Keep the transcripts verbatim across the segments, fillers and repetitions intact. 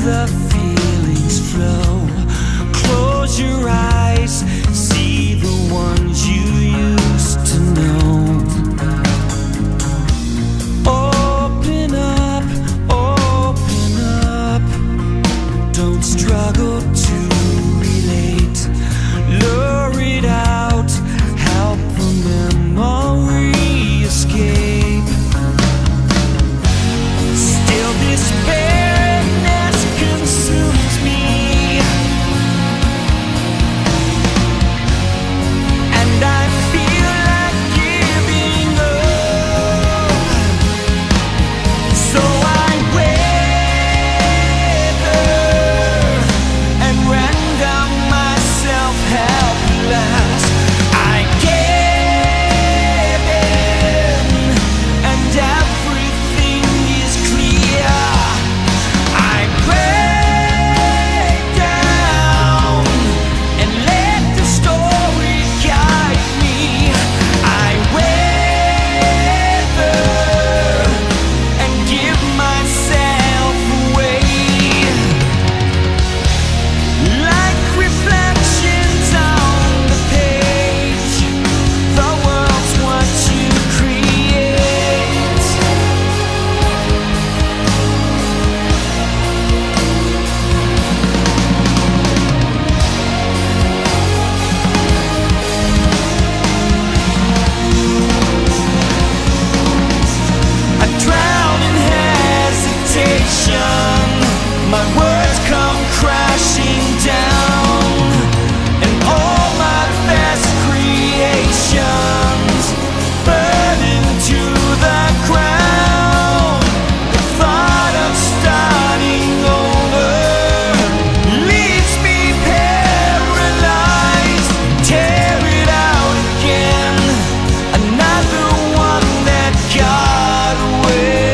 the feelings flow. Close your eyes, see the ones you used to know. Open up, open up. Don't struggle to relate. Lure it out, help the memory escape. Still despair consumes me, and I feel like giving up. So I waver and render myself helpless. I give in, and everything is clear. I break down and let the story guide me. I waver and give myself away. Like reflections on the page, the world's what you create. I drown in hesitation, my words come crashing down, and all my best creations burn into the ground. The thought of starting over leaves me paralyzed. Tear it out again, another one that got away.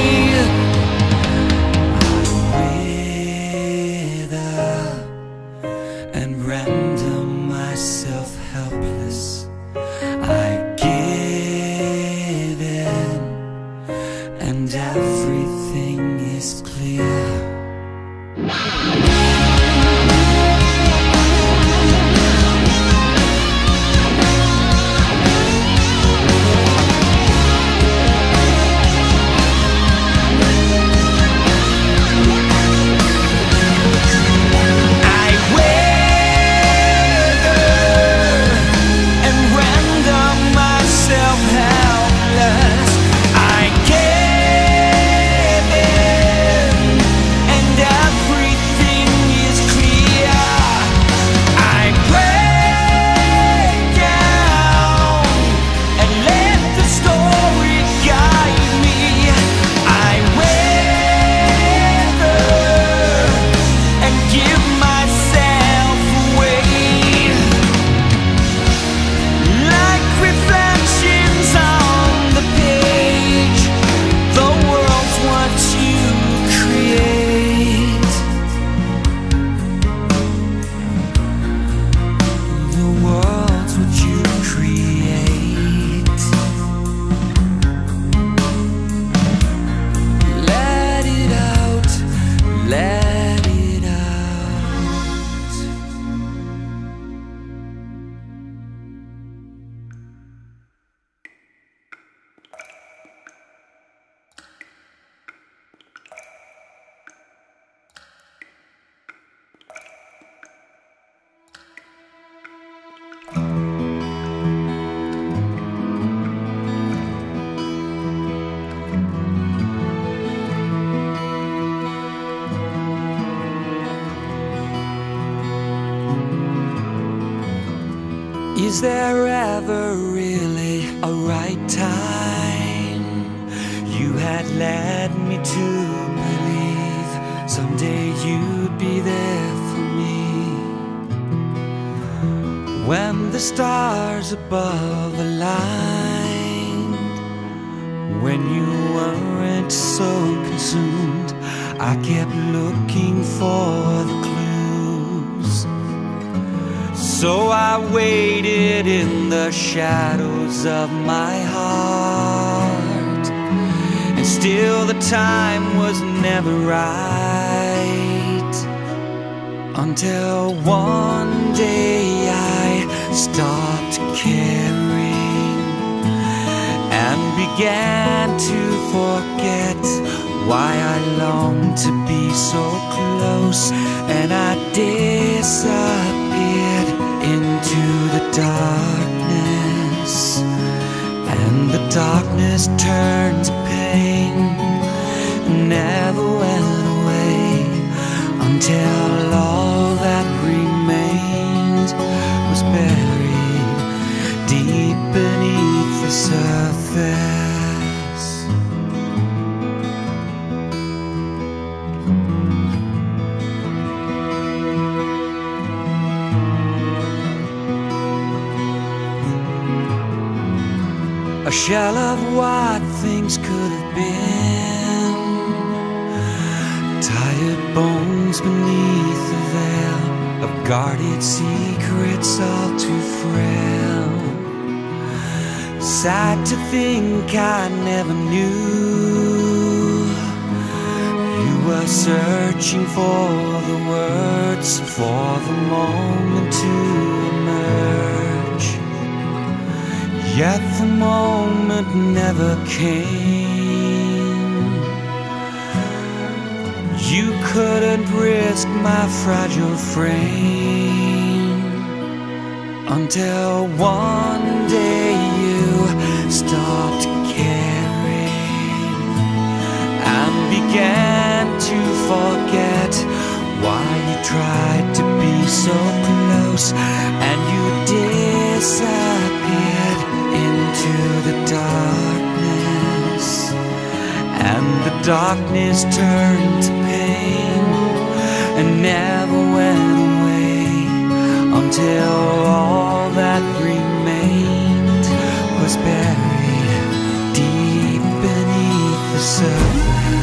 Wither and render myself helpless. I give in, and everything is clear. I waver and render myself helpless. I give in, and everything is clear. I break down and let the story guide me. I waver and give myself away. Like reflections on the page, the world's what you create. The world's what you create. Let it out, let it out. Is there ever really a right time? You had led me to believe someday you'd be there for me. When the stars above aligned, when you weren't so consumed, I kept looking for the clues. So I waited in the shadows of my heart, and still the time was never right. until one day I stopped caring and began to forget why I longed to be so close, and I disappeared into the darkness, and the darkness turned to pain, never went away until all that remained was buried deep beneath the surface. A shell of what things could have been, tired bones beneath the veil of guarded secrets all too frail. Sad to think I never knew you were searching for the words, for the moment to emerge, yet the moment never came. You couldn't risk my fragile frame until one day you stopped caring and began to forget why you tried to be so close, and you disappeared into the darkness, and the darkness turned to pain and never went away until all that remained was buried deep beneath the surface.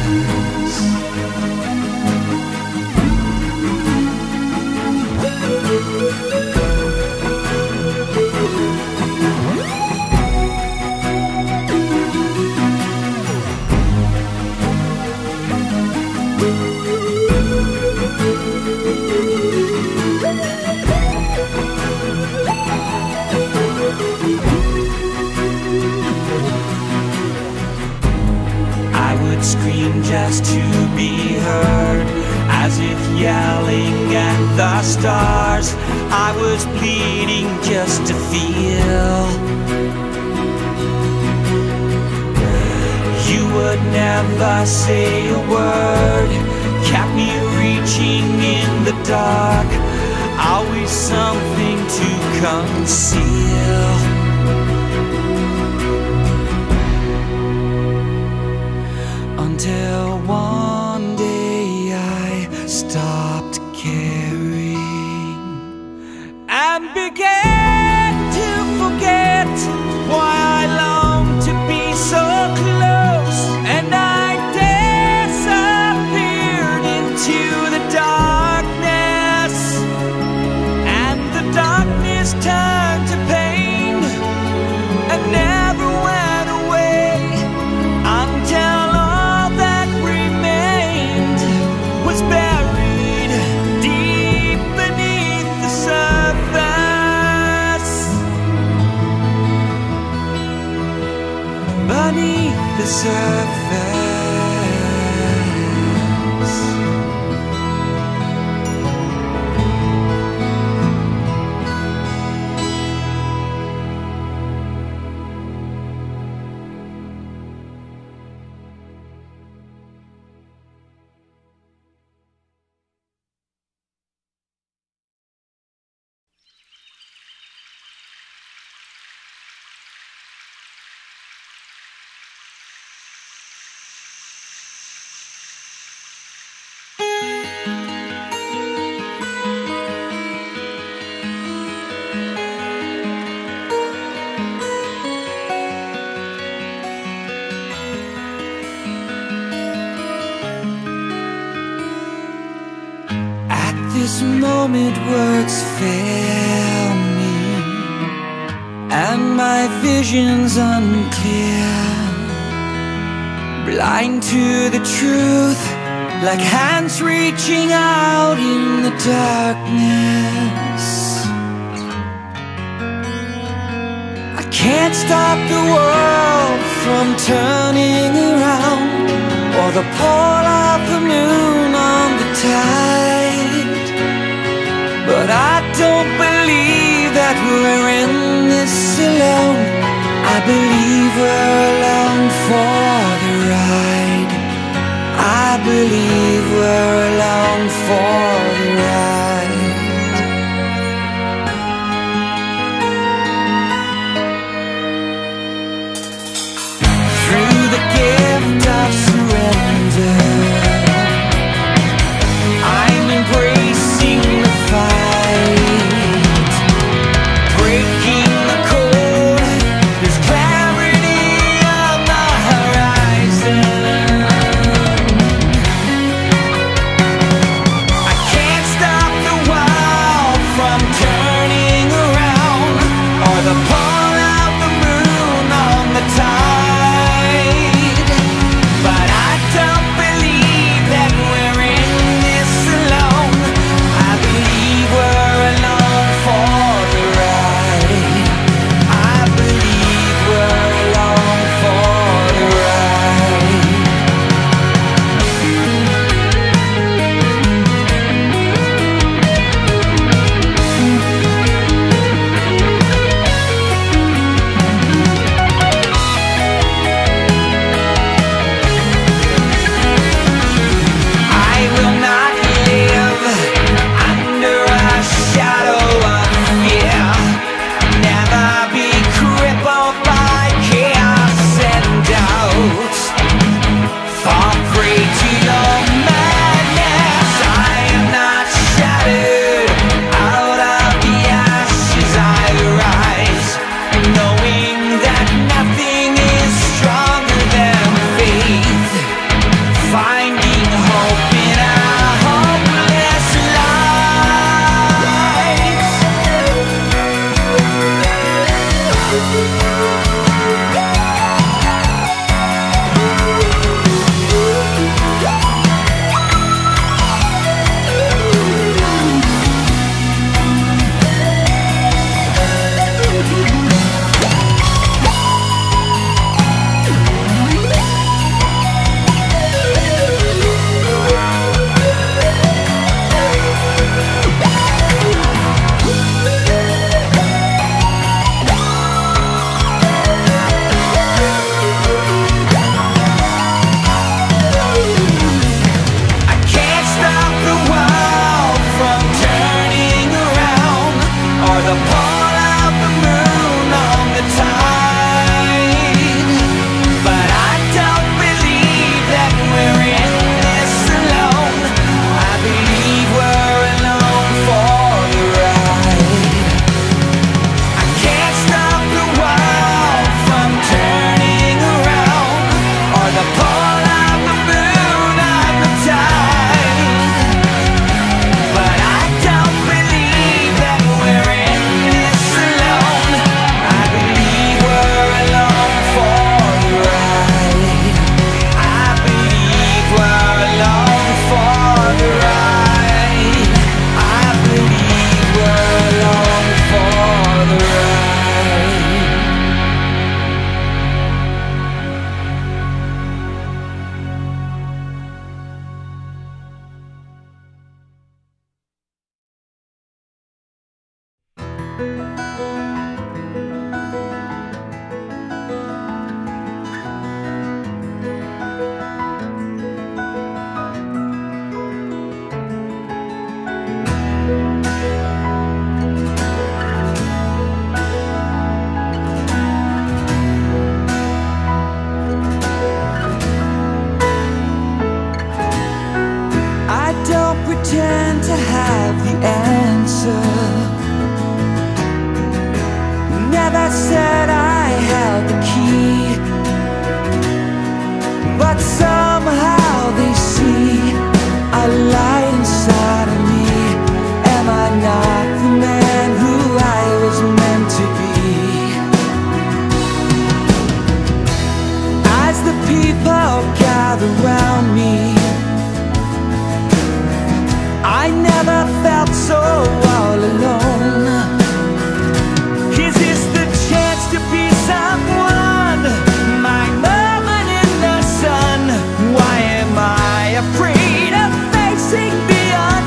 Scream just to be heard, as if yelling at the stars. I was pleading just to feel. You would never say a word, kept me reaching in the dark, always something to conceal. Until one day I stopped caring and began to forget why I longed to be so close, and I disappeared into the darkness, and the darkness turned to pain and never went away until beneath the surface. This moment words fail me, and my vision's unclear, blind to the truth like hands reaching out in the darkness. I can't stop the world from turning around, or the pull of the moon on the tide. But I don't believe that we're in this alone. I believe we're along for the ride. I believe we're along for the ride. Through the gift of surrender, I'm embracing the fight, breaking the code. There's clarity on the horizon. I can't stop the world from turning around, or the pull of the moon on the tide. But I don't believe that we're in this alone. I believe we're along for the ride. I believe we're along for the ride. I will not live under a shadow of fear, never be crippled by chaos and doubt. Fall prey to your madness. I am not shattered. Out of the ashes I rise, knowing that nothing is stronger than faith, finding hope in a hopeless I can't stop the world from turning around, or the pull of the moon on the tide. But I don't believe that we're in this alone. I believe we're along for the ride. I can't stop the world from turning around, or the pull of the moon on the tide. But I don't believe that we're in this alone. I believe we're along for the ride. I believe we're along for the ride. I believe we're along for the ride. I don't pretend to have the answer. Never said I held the key, but somehow they see a light inside of me. Am I not the man who I was meant to be? As the people gather round me, I never felt so all alone. Is this the chance to be someone? My moment in the sun. Why am I afraid of facing the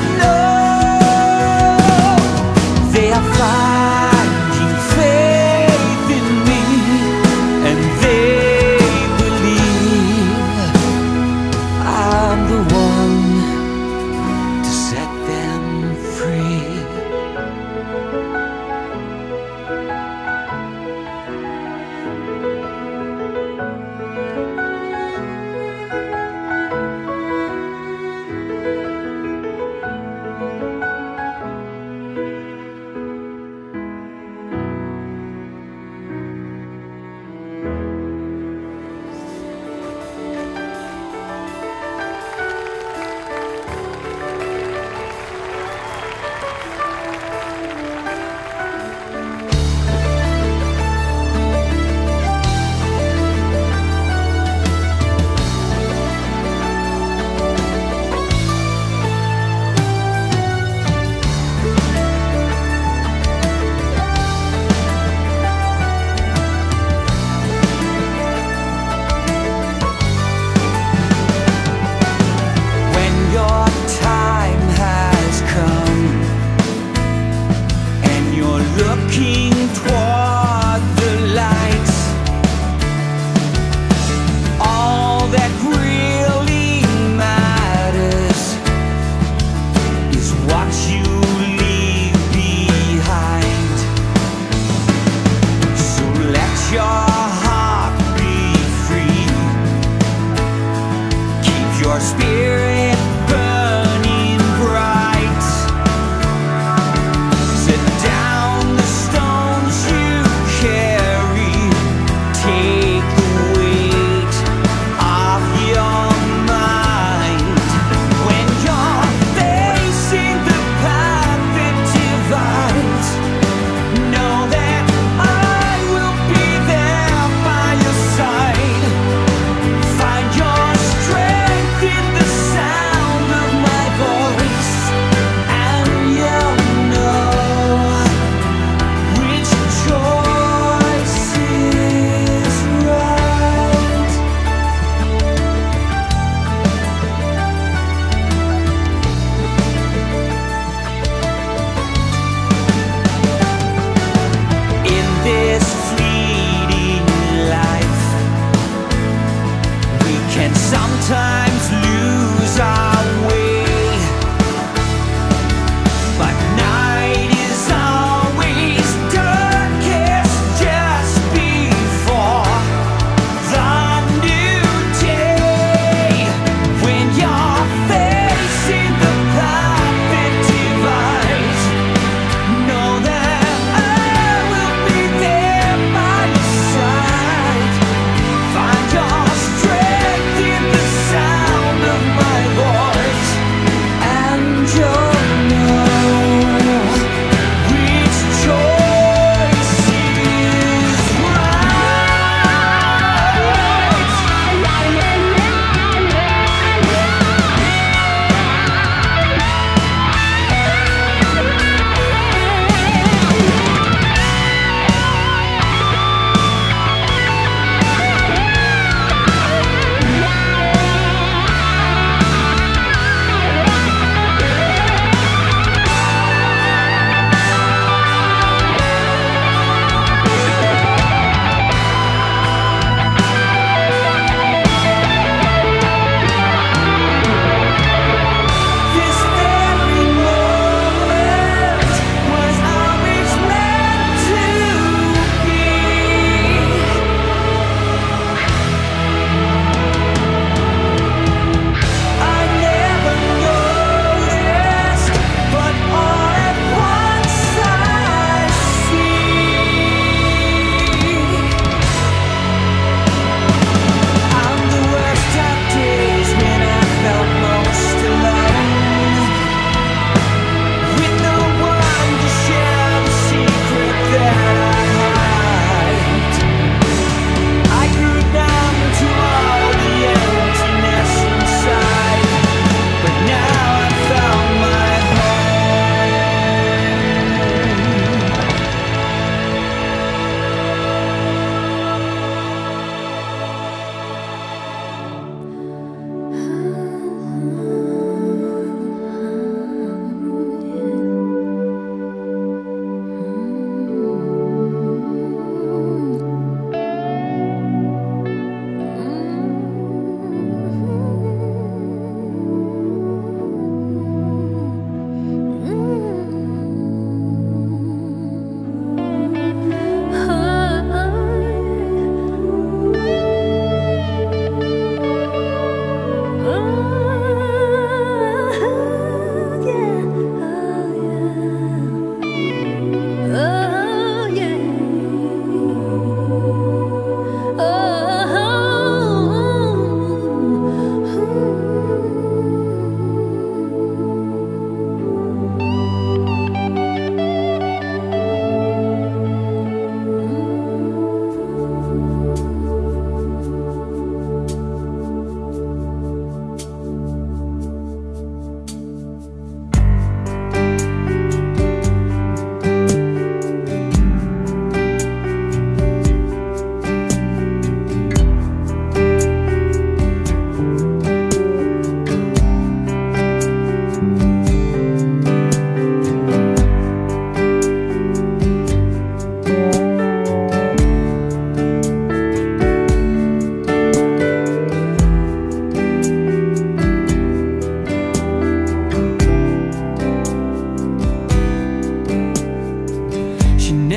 unknown? They are finding faith in me, and they believe I'm the one to set them free. Looking toward the light, all that really matters is what you leave behind. So let your heart be free, keep your spirit burning bright. Sit down the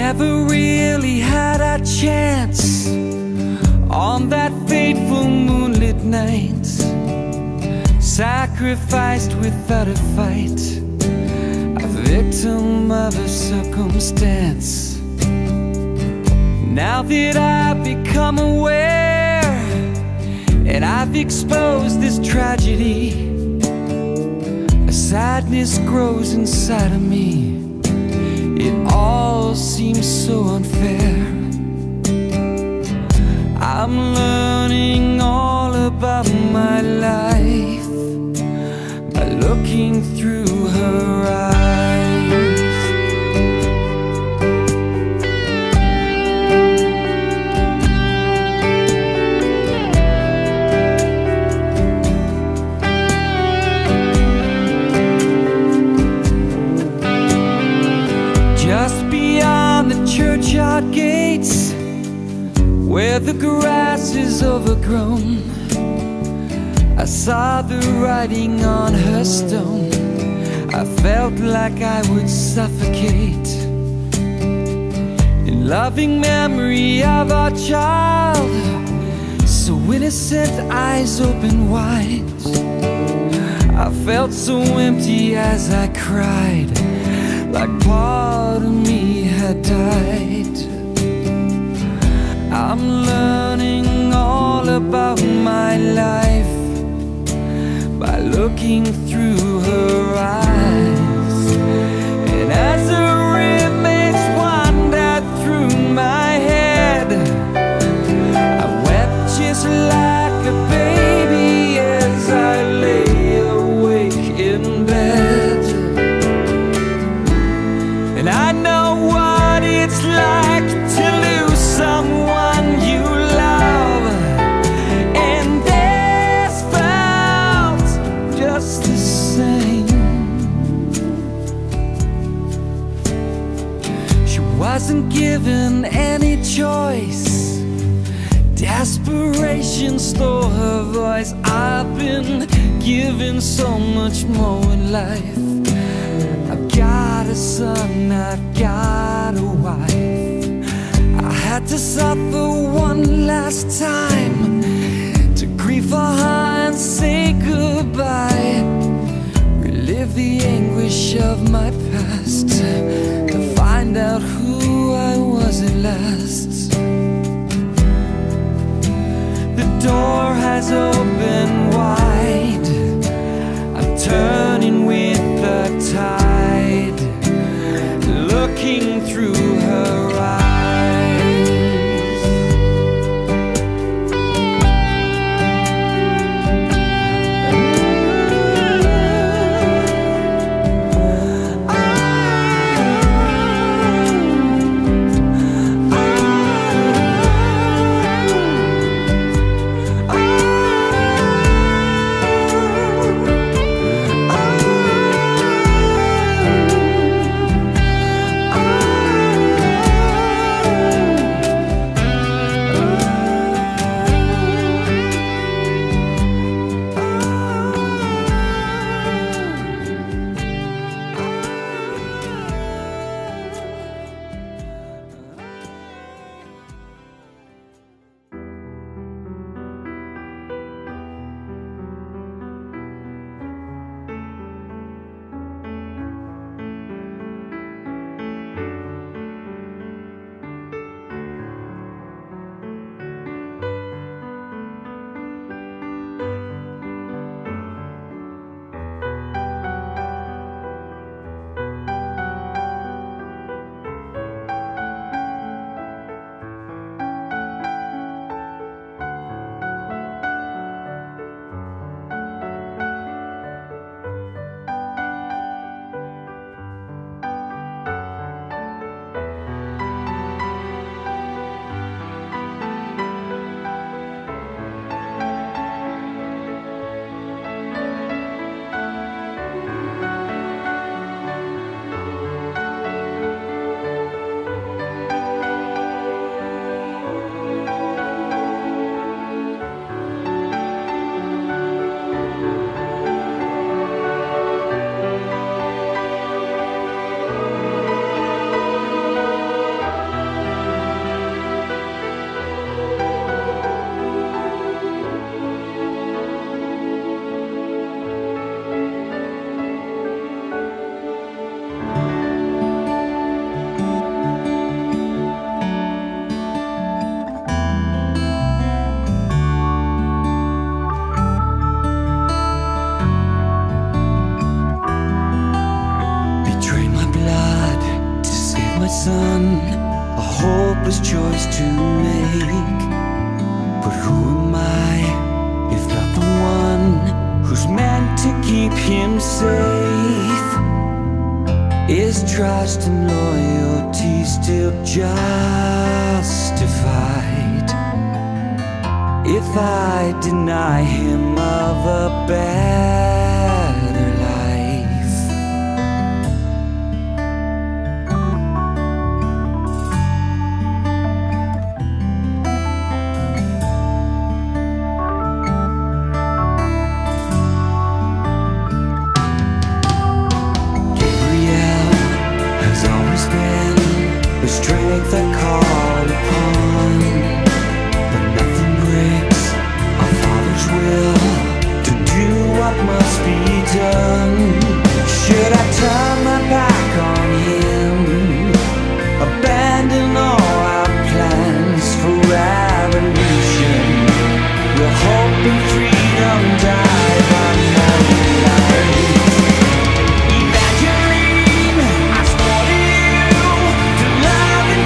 never really had a chance on that fateful moonlit night, sacrificed without a fight, a victim of a circumstance. Now that I've become aware and I've exposed this tragedy, a sadness grows inside of me. It all seems so unfair. I'm learning all about my life by looking through her eyes. Just beyond the churchyard gates, where the grass is overgrown, I saw the writing on her stone. I felt like I would suffocate in loving memory of our child, so innocent, eyes open wide. I felt so empty as I cried, like part of me had died. I'm learning all about my life by looking through her eyes. And as her image wandered through my head, I wept just like a baby as I lay awake in bed. And I know what it's like to lose someone you love, and this felt just the same. She wasn't given any choice, desperation stole her voice. I've been given so much more in life. I've got a son, I've got a wife. I had to suffer one last time to grieve for her and say goodbye, relive the anguish of my past, to find out who I was at last. The door has opened wide, I'm turning with the tide, looking through her eyes. son, a hopeless choice to make. But who am I, if not the one who's meant to keep him safe? Is trust and loyalty still justified if I deny him of a better life? Gabriel has always been the strength I call upon, but nothing breaks our Father's will to do what must be done. Should I turn my back on him, abandon all our plans for revolution? Will hope and freedom die by night? Evangeline, I swore to you to love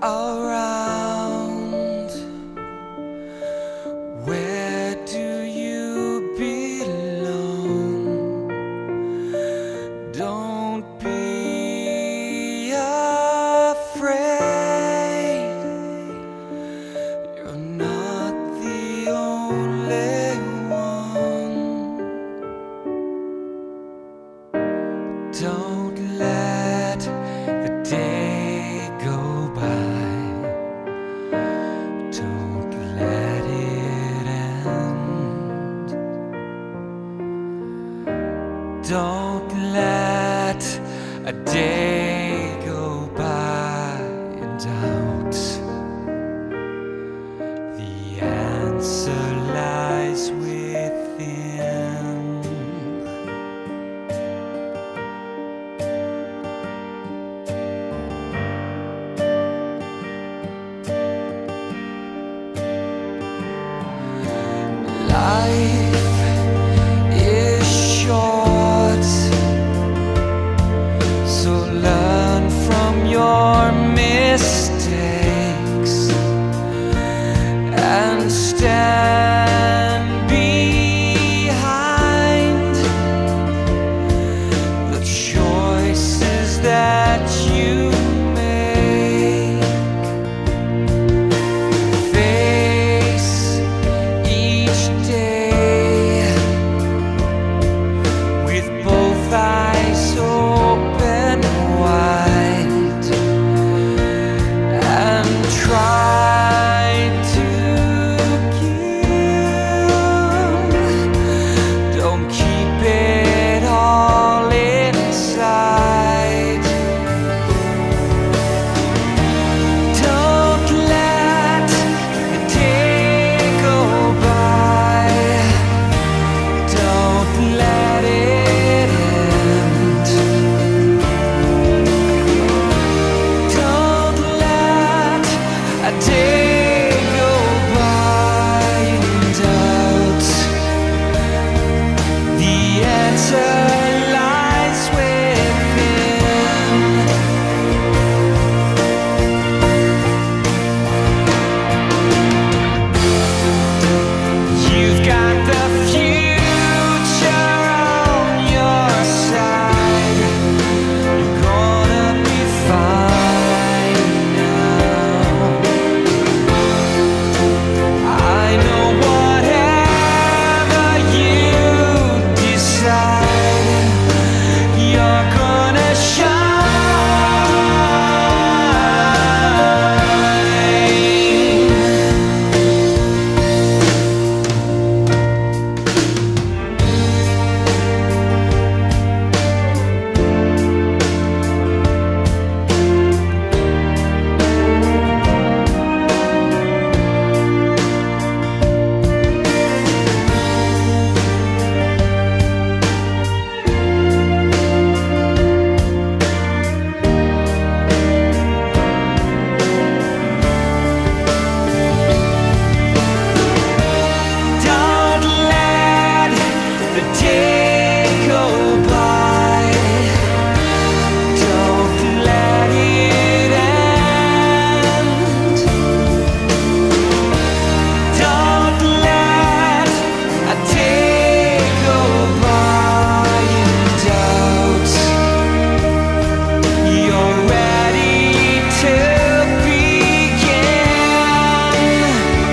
around. Where do you belong? Don't be afraid. You're not the only one. Don't let the day go by. Don't let it end. Don't let a day go by in doubt. The answer lies within. Life is short, so learn from your mistakes and stand behind the choices that you make. Face each day with both eyes open wide and try to give. Don't keep it all inside. Don't let the day go by. Don't let it end. Don't let a day go by in doubt. The answer lies within. You've got the future on your side. You're gonna be fine now. I know whatever you decide, you're gonna shine. Don't let the day go by. Don't let it end. Don't let a day go by in doubt. You're ready to begin.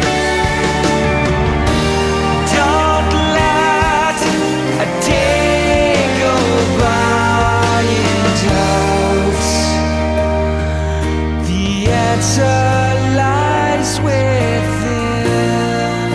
Don't let a day go by in doubt. The answer lies within.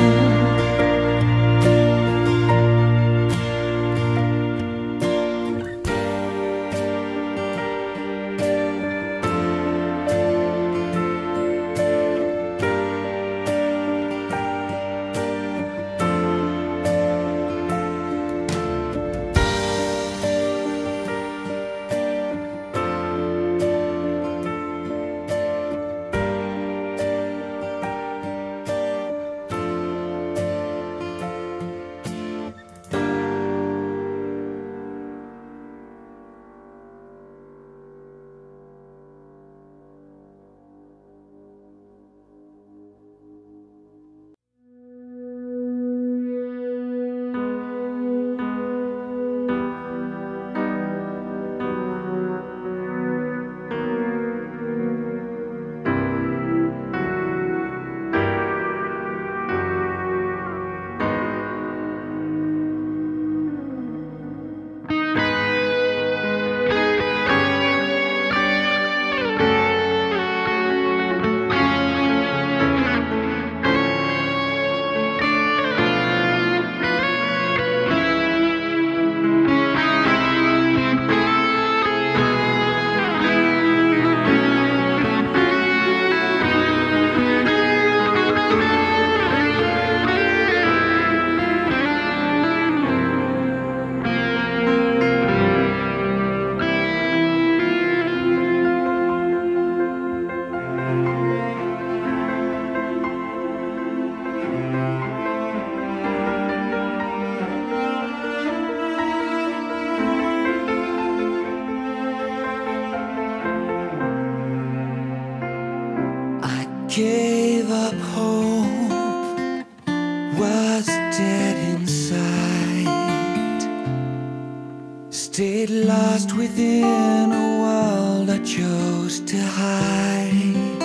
gave up hope, was dead inside, stayed lost within a world I chose to hide.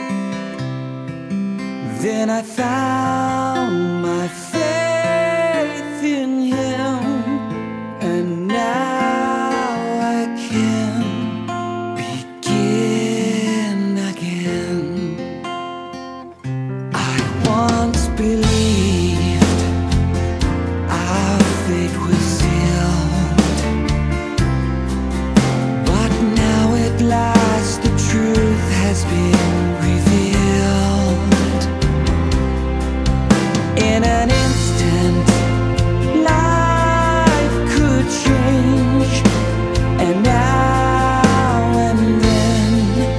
Then I found my faith in him, and now I can begin again. I once believed our fate was sealed, but now at last the truth has been revealed. In an instant, life could change, and now and then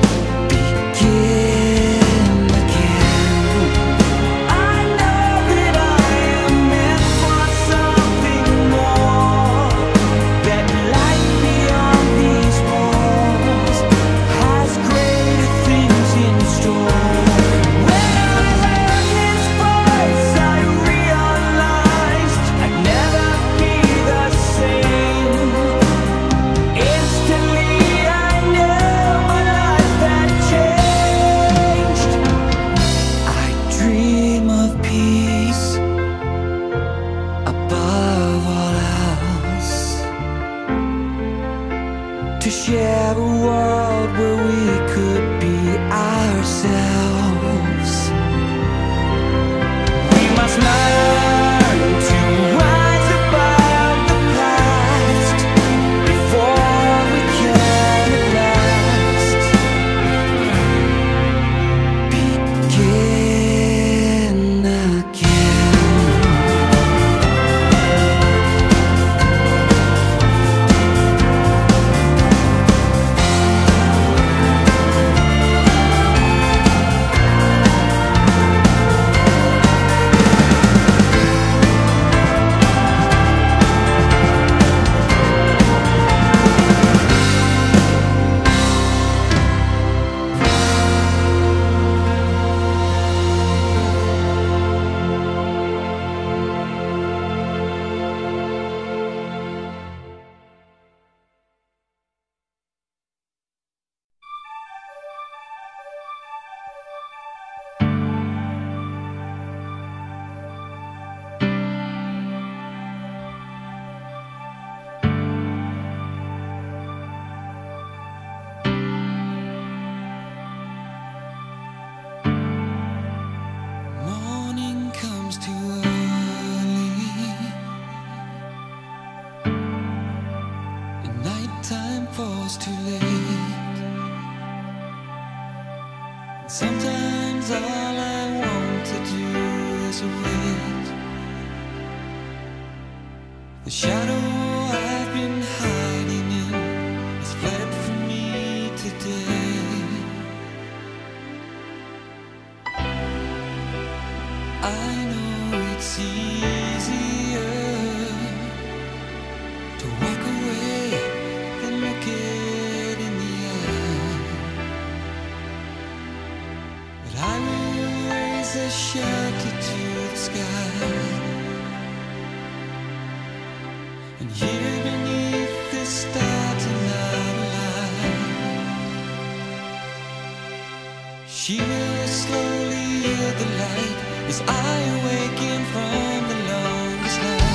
begin again. I know that I am meant for something more, that light beyond these walls has greater things in store. When I heard his voice, I realized I'd never be the same. Instantly I knew my life had changed. I dream of peace above all else, to share a world where we could be ourselves. We must learn to rise above the past before we can at last begin again. Morning comes too early, and nighttime falls too late. And sometimes all I want to do is wait. The shadow I've been hiding in has fled from me today. I know it's easier to walk away than look it in the eye, but I will raise a shelter to the sky, and here beneath this stars and not alive, she will slowly yield the light as I awaken from the longest night.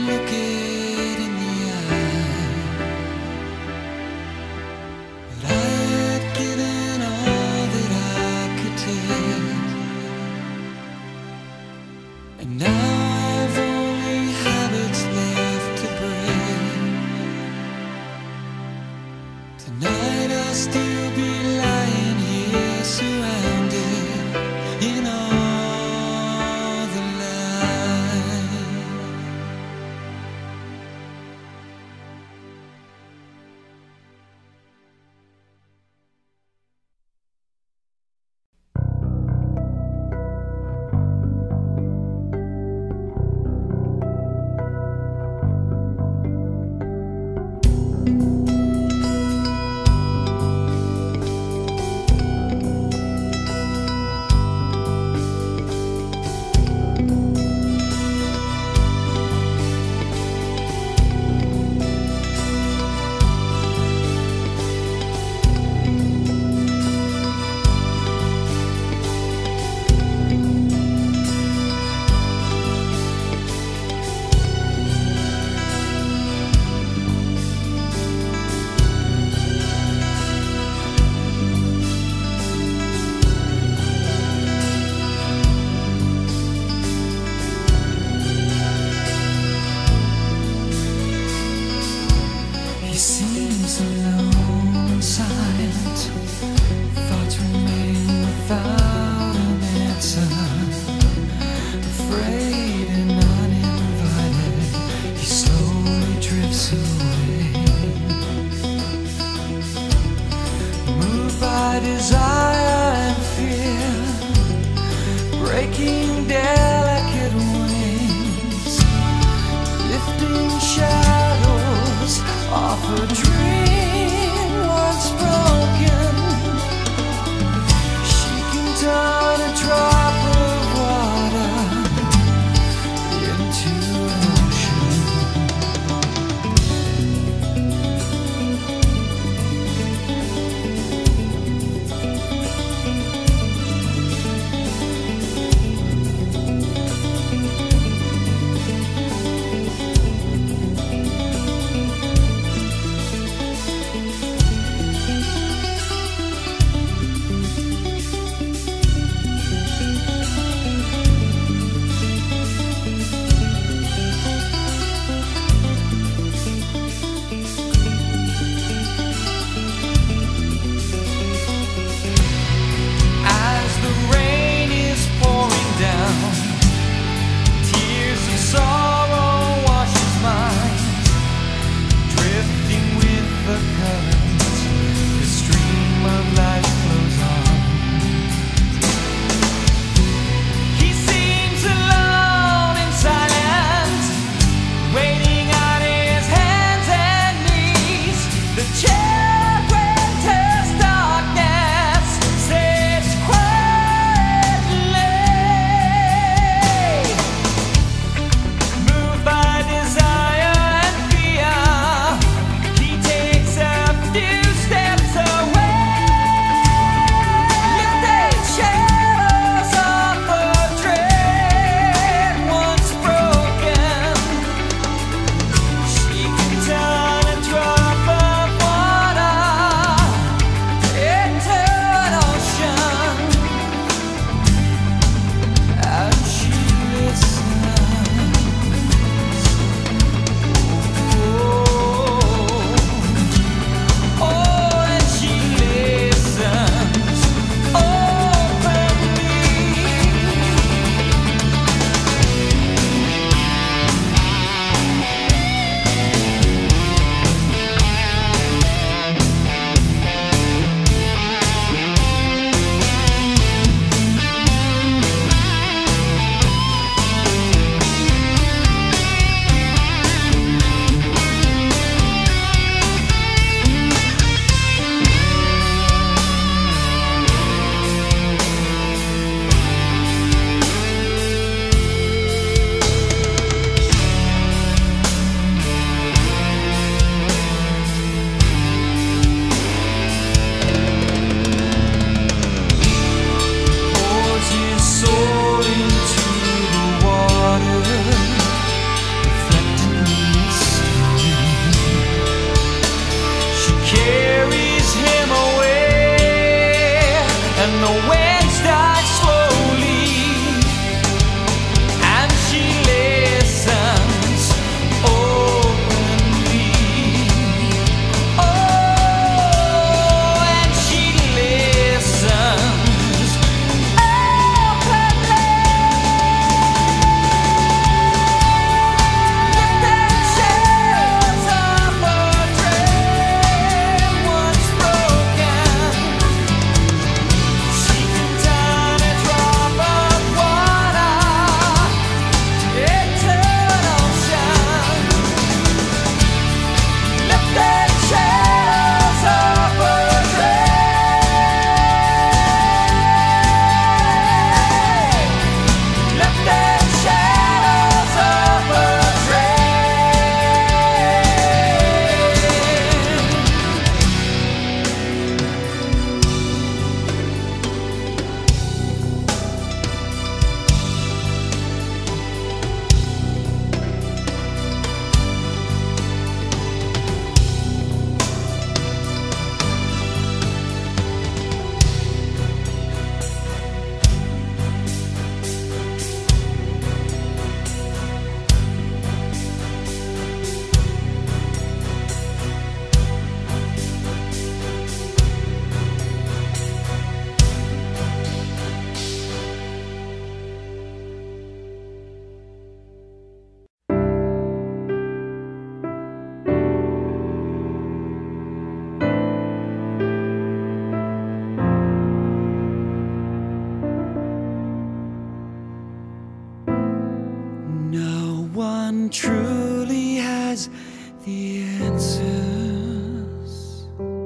look it in the eye. But I had given all that I could take, and now I've only habits left to break. Tonight I'll still be lying here surrounded in all the light. He seems alone and silent. Thoughts remain without an answer. Afraid and uninvited, he slowly drifts away. Moved by desire and fear, breaking delicate wings, lifting shadows off a dream once broken. She can turn a drop of water into an ocean. one truly has the answers.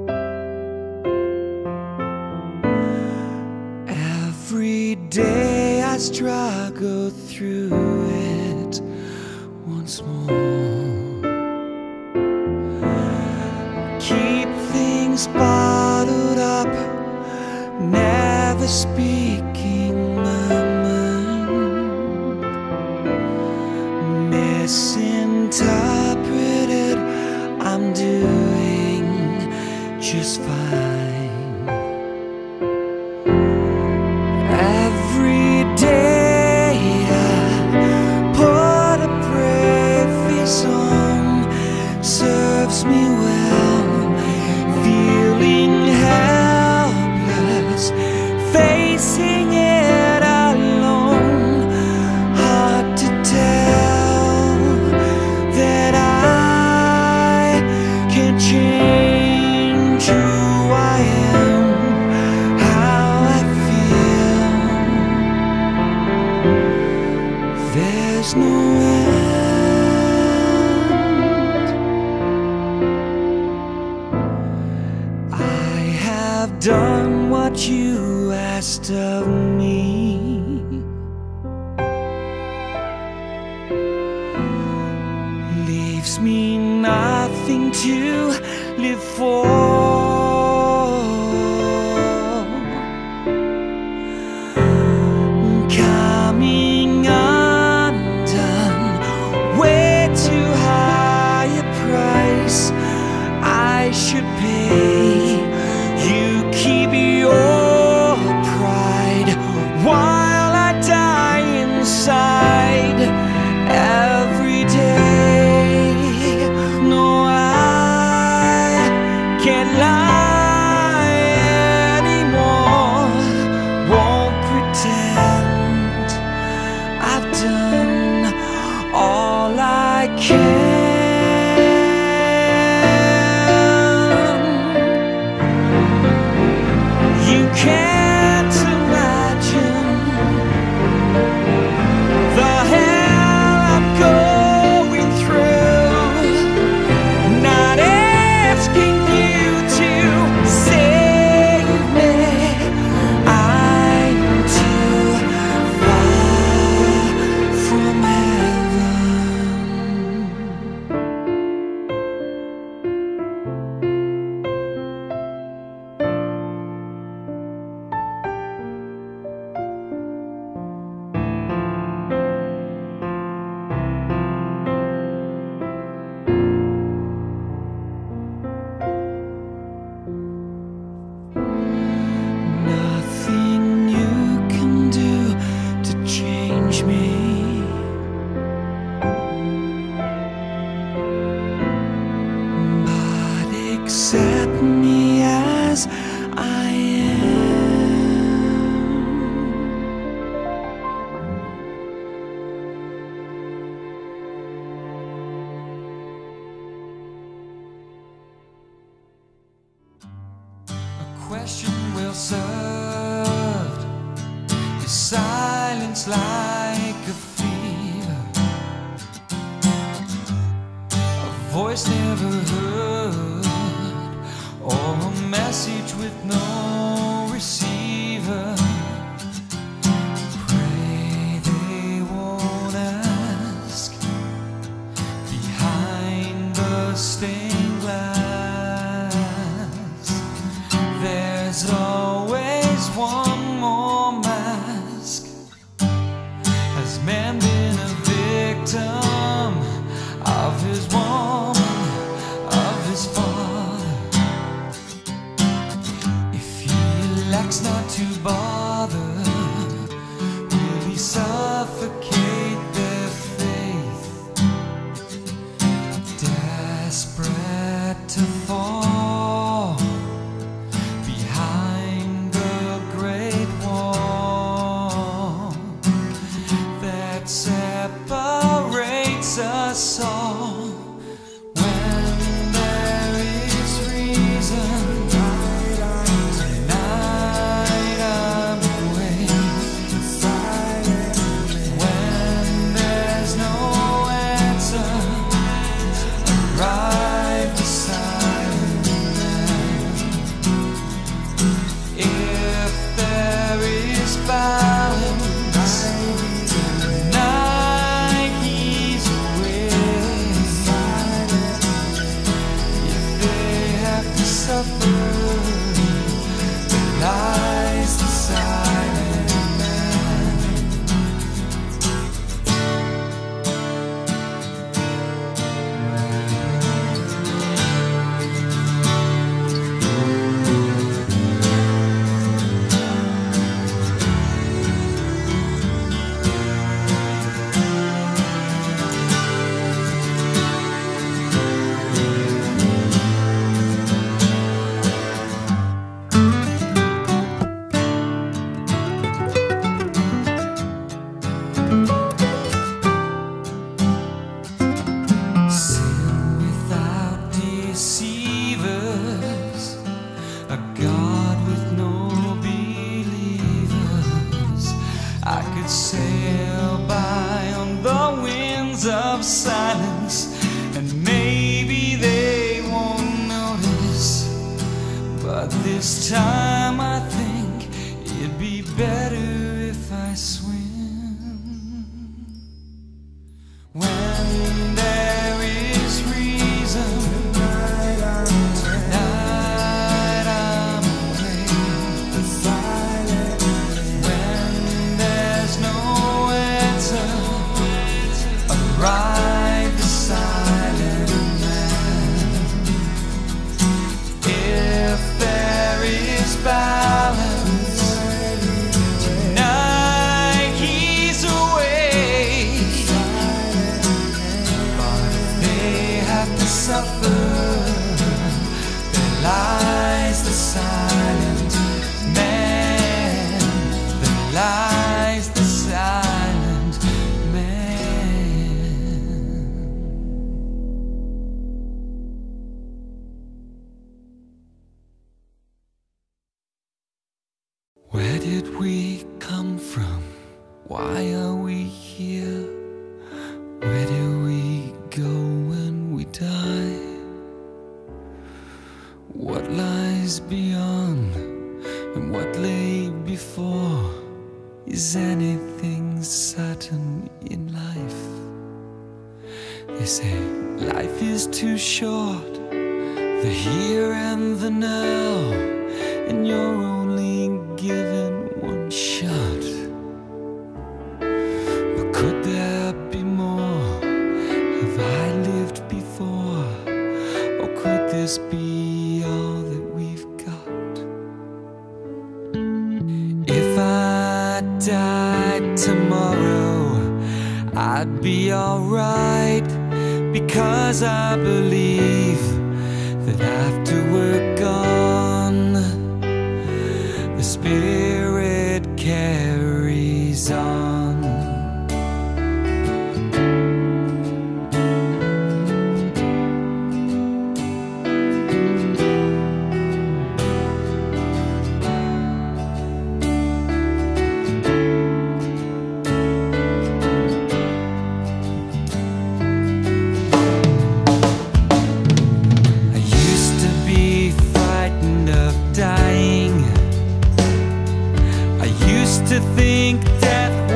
Every day I struggle through it once more. Keep things bottled up, never speaking my mind. Misinterpreted, I'm doing just fine. Every day I put a brave face on, serves me well, feeling helpless, facing it alone. Hard to tell that I can't change who I am, how I feel. There's no end. I have done what you asked of me. Leaves me nothing to live for. Coming undone, way too high a price I should pay. You keep your pride while I die inside every day. No, I can't lie anymore. Won't pretend. I've done all I can. You can't imagine the hell I'm going through, not asking you to save me. I'm too far from nothing you can do to change me. But accept me as I am. A question well served is silence like a fever, a voice never heard, or a message with no receiver. Pray they won't ask behind the stained glass. There's always one more mask. Has man been a victim of his woman, of his father? If he elects not to bother, will he suffocate their faith? Desperate to fall behind the great wall that separates us all. When there is reason, tonight I'm awake. When there's no answer, Sail by on the winds of silence, and maybe they won't notice, but this time I think it'd be better if I swim. When there is reason, tonight I'm away. The silent when there's nowhere to arrive, the silent man. If there is balance, tonight he's away. But if they have to suffer, there lies the silent man. There lies the silent man. Where did we come from? Why are we here? Where do we go when we die? What lies beyond and what lay before? Is anything certain in life? They say life is too short, the here and the now, and you're only given one shot. But could there be more? Have I lived before? Or could this be all that we've got? If I died tomorrow, I'd be alright, because I believe that after we're gone, the spirit carries on. To think death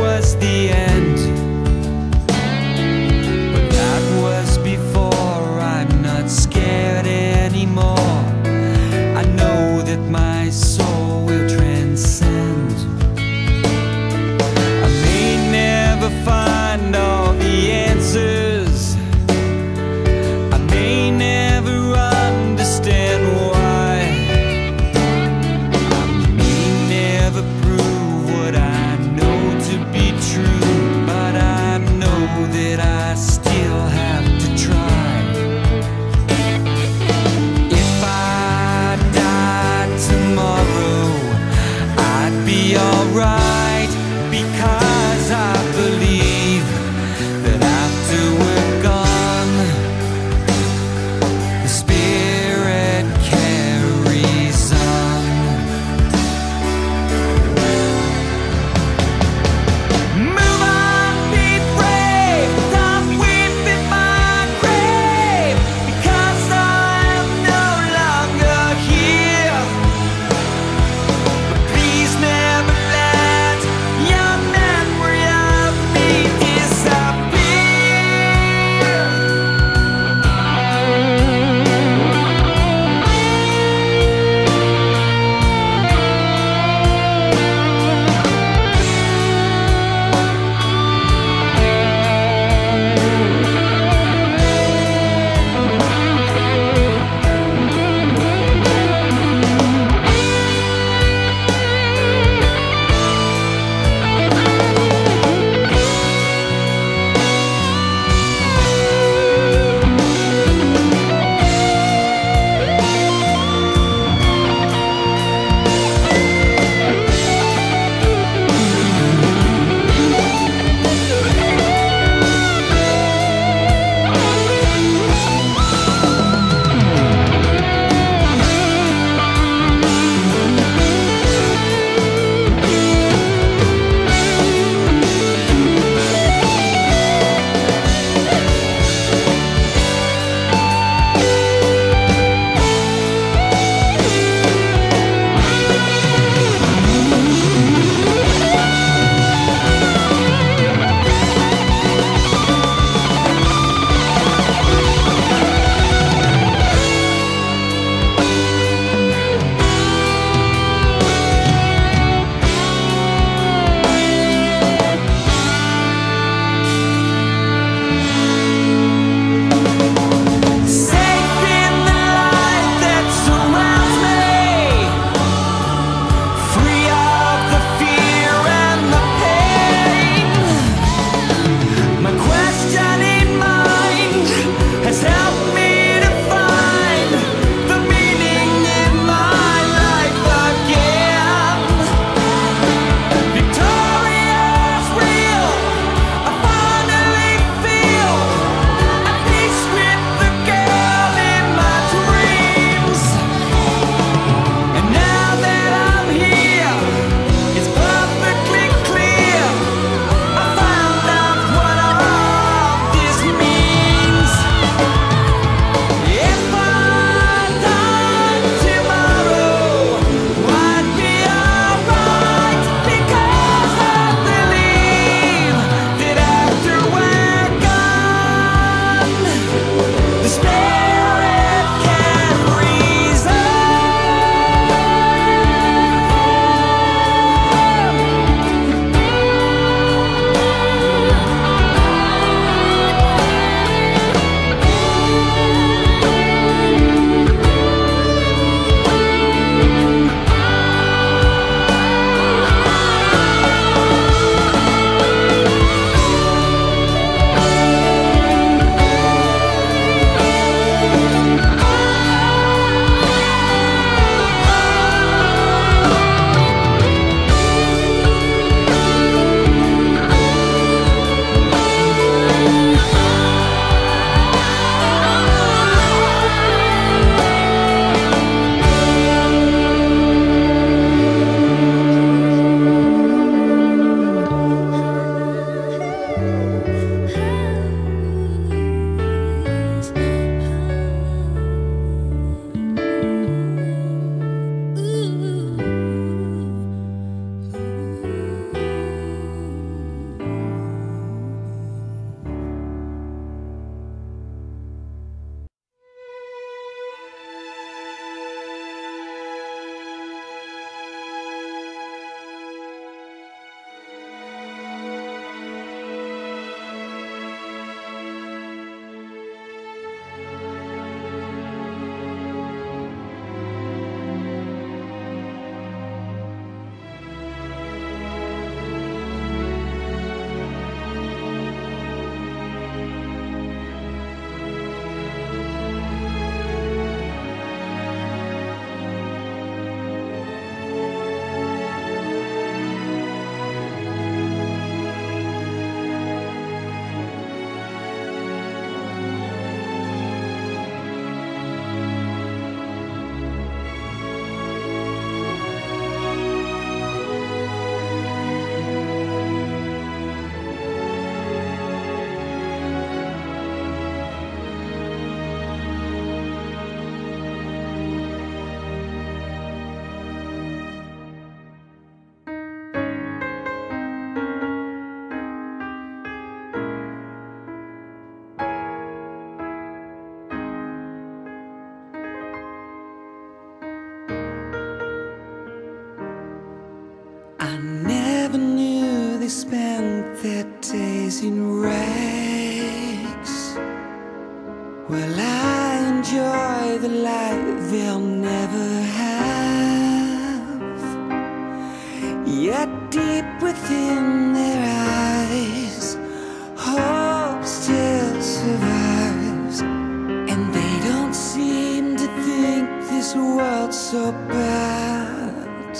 days in rags. Well, I enjoy the light they'll never have. Yet deep within their eyes, hope still survives, and they don't seem to think this world's so bad.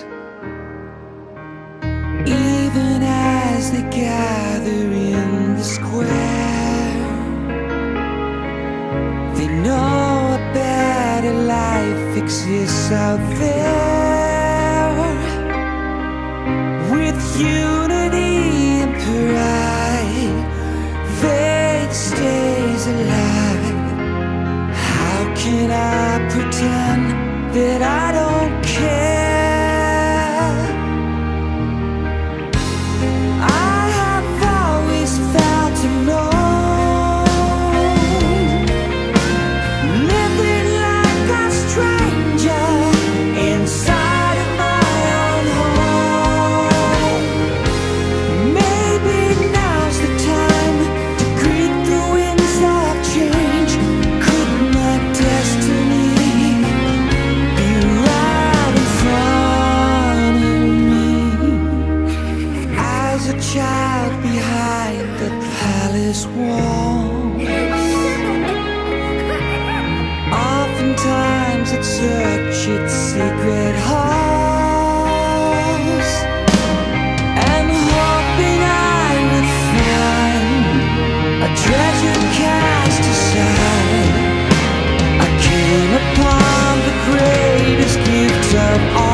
Even as they gather in the square, they know a better life exists out there, with unity and pride. Faith stays alive. How can I pretend that I don't care? Child behind the palace walls, oftentimes it search its secret halls, and hoping I would find a treasure cast aside, I came upon the greatest gift of all.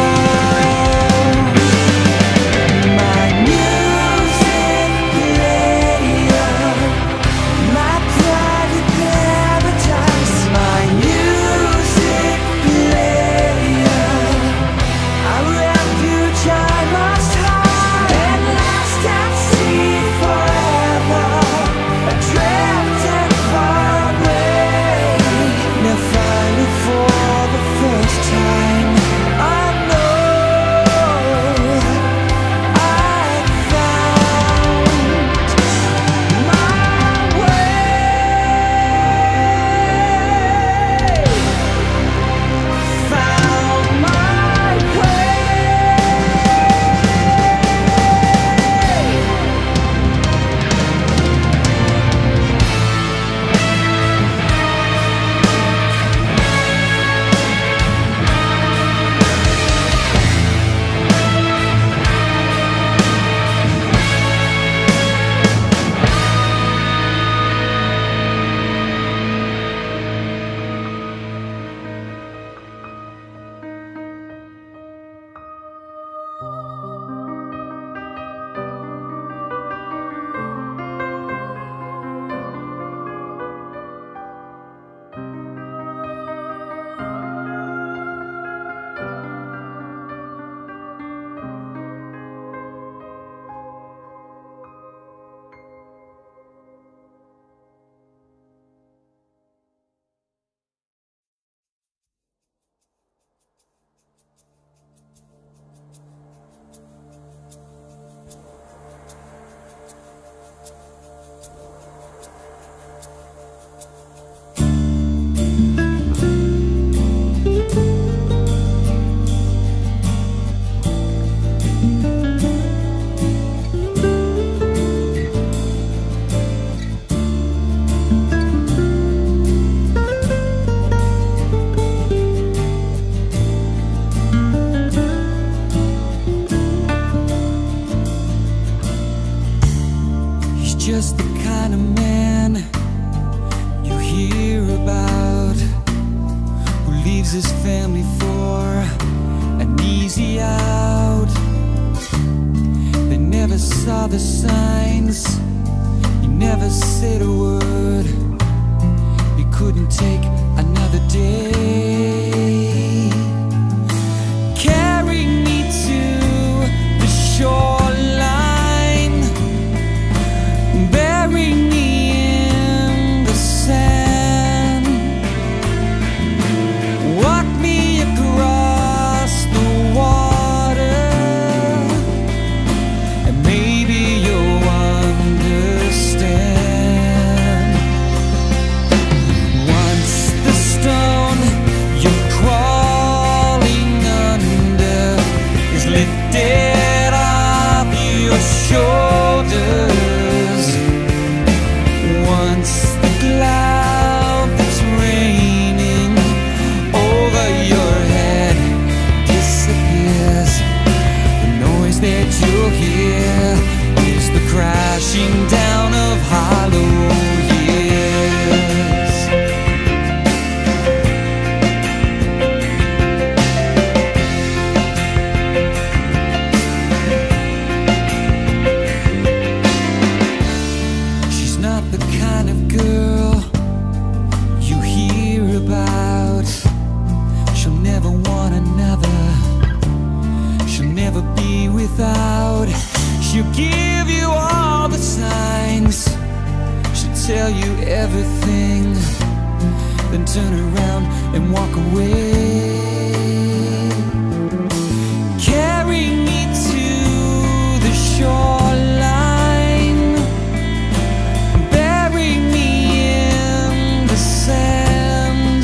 Just the kind of man you hear about, who leaves his family for an easy out. They never saw the signs, he never said a word, he couldn't take another day. Carry me to the shoreline, bury me in the sand, walk me across the water, and maybe you'll everything, then turn around and walk away. Carry me to the shoreline, bury me in the sand,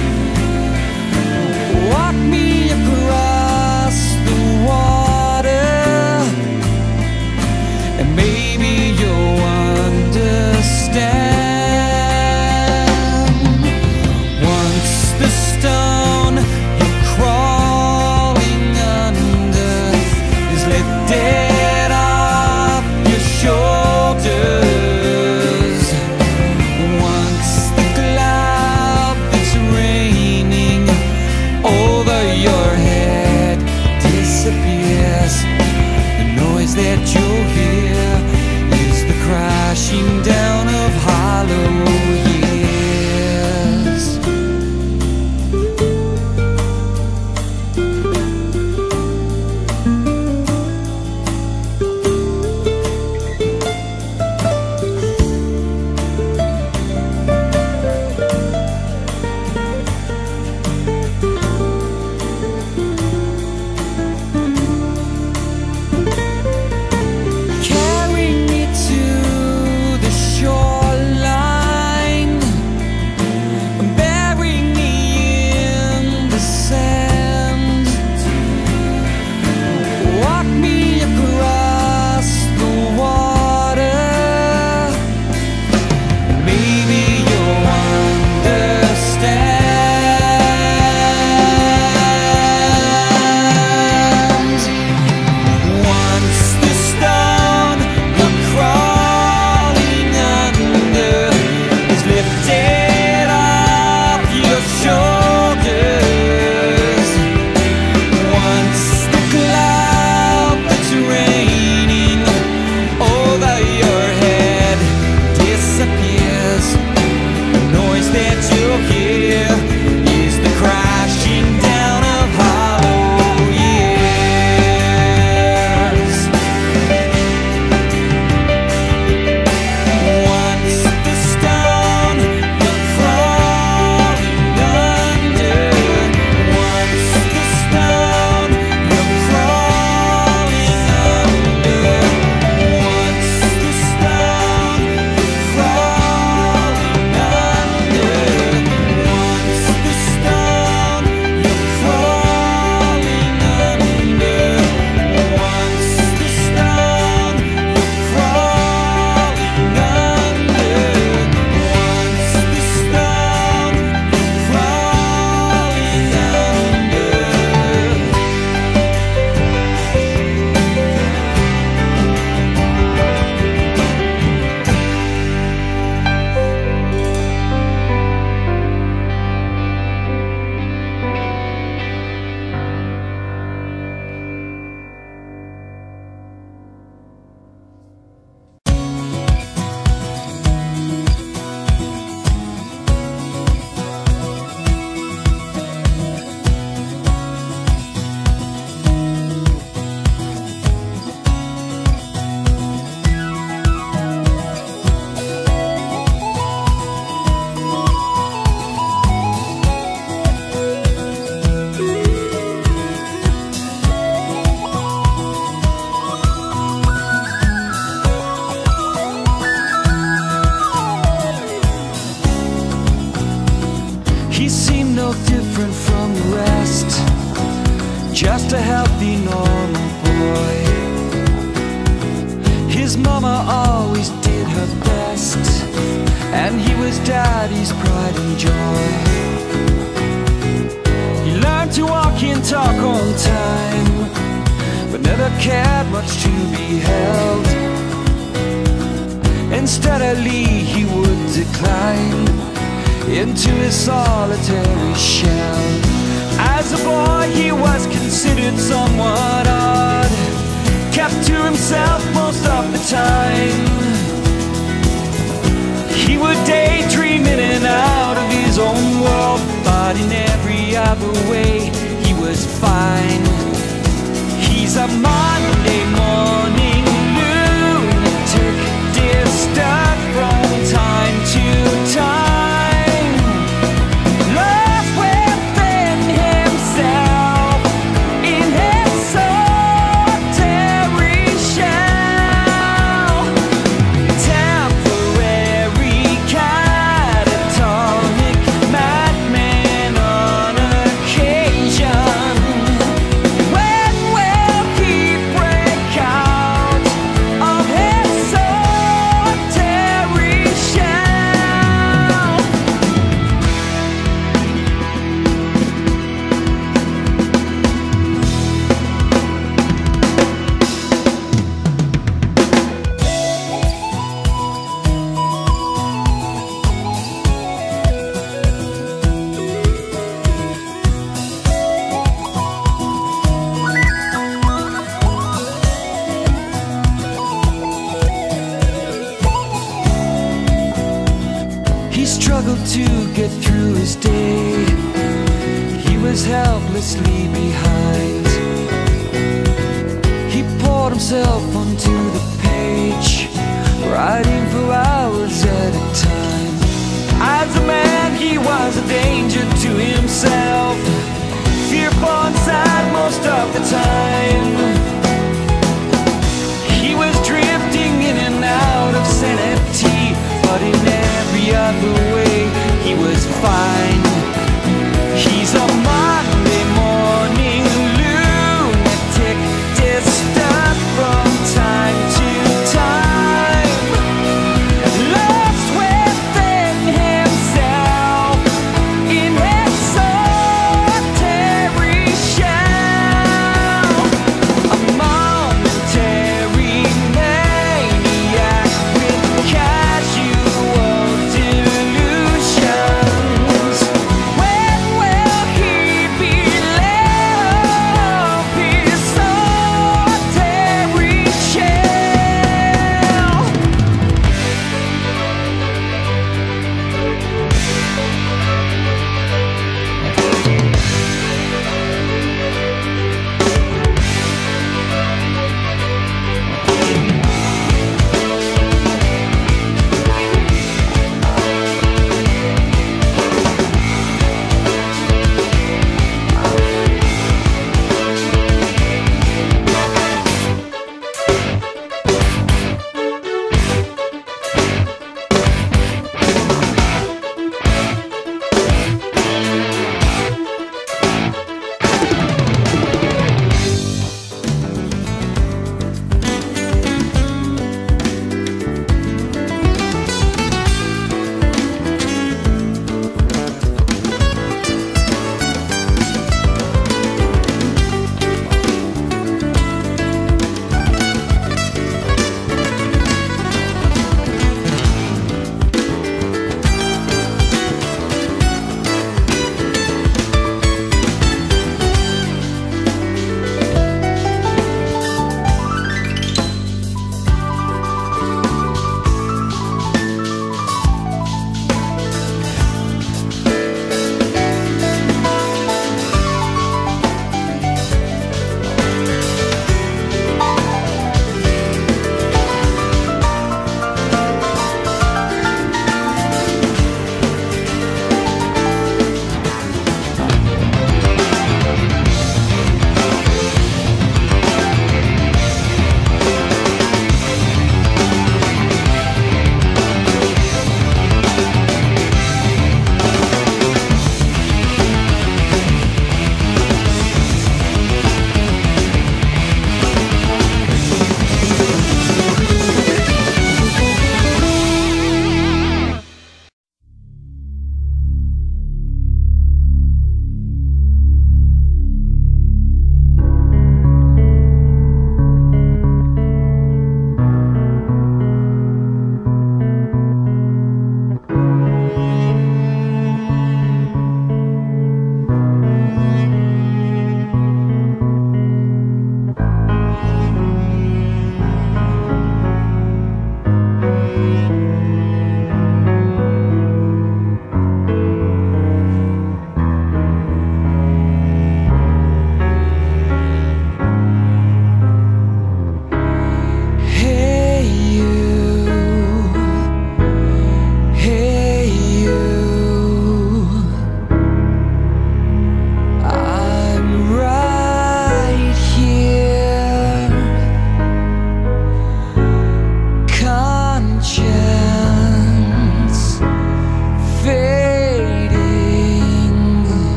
walk me across the water, and maybe you'll understand. Once the stone you're crawling under is lifted off your shoulders, once the cloud that's raining over your head disappears, the noise that you'll hear is the crashing down of hollow years. Carry me to the shoreline, bury me in the sand, walk me across the water, maybe you'll understand. Once the stone you're crawling under is lifted off your shoulders, once the cloud that's raining over your head disappears, the noise that you'll hear is the crashing down of hollow years. Once the stone you're crawling under, once the stone you're crawling under, once the stone you're crawling under, once the stone you're crawling under, once the stone you're crawling under, once the stone you're crawling He seemed no different from the rest, just a healthy, normal boy. His mama always did her best, and he was daddy's pride and joy. He learned to walk and talk on time, but never cared much to be held. And steadily he would decline into his solitary shell. As a boy he was considered somewhat odd, kept to himself most of the time. He would daydream in and out of his own world, but in every other way he was fine. He's a Monday morning lunatic, disturbed from time to struggled to get through his day. He was helplessly behind. He poured himself onto the page, writing for hours at a time. As a man, he was a danger to himself, fearful inside most of the time. He was drifting in and out of sanity, but in every other way, he was fine. He's a Monday morning lunatic, disturbed from time to time, lost within himself in his solitary shell.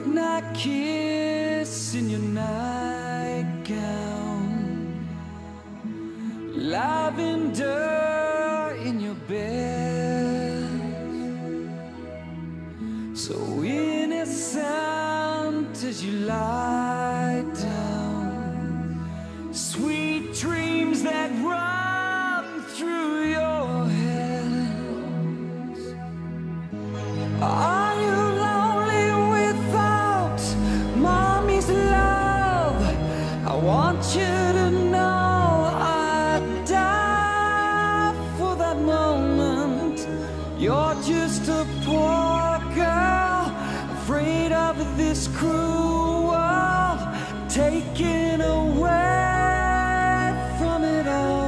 midnight kiss in your nightgown, lavender in your bed, so innocent as you lie down, sweet dreams that run through your head. Are you lonely without mommy's love? I want you to know I'd die for that moment. You're just a poor girl, afraid of this cruel world, taken away from it all.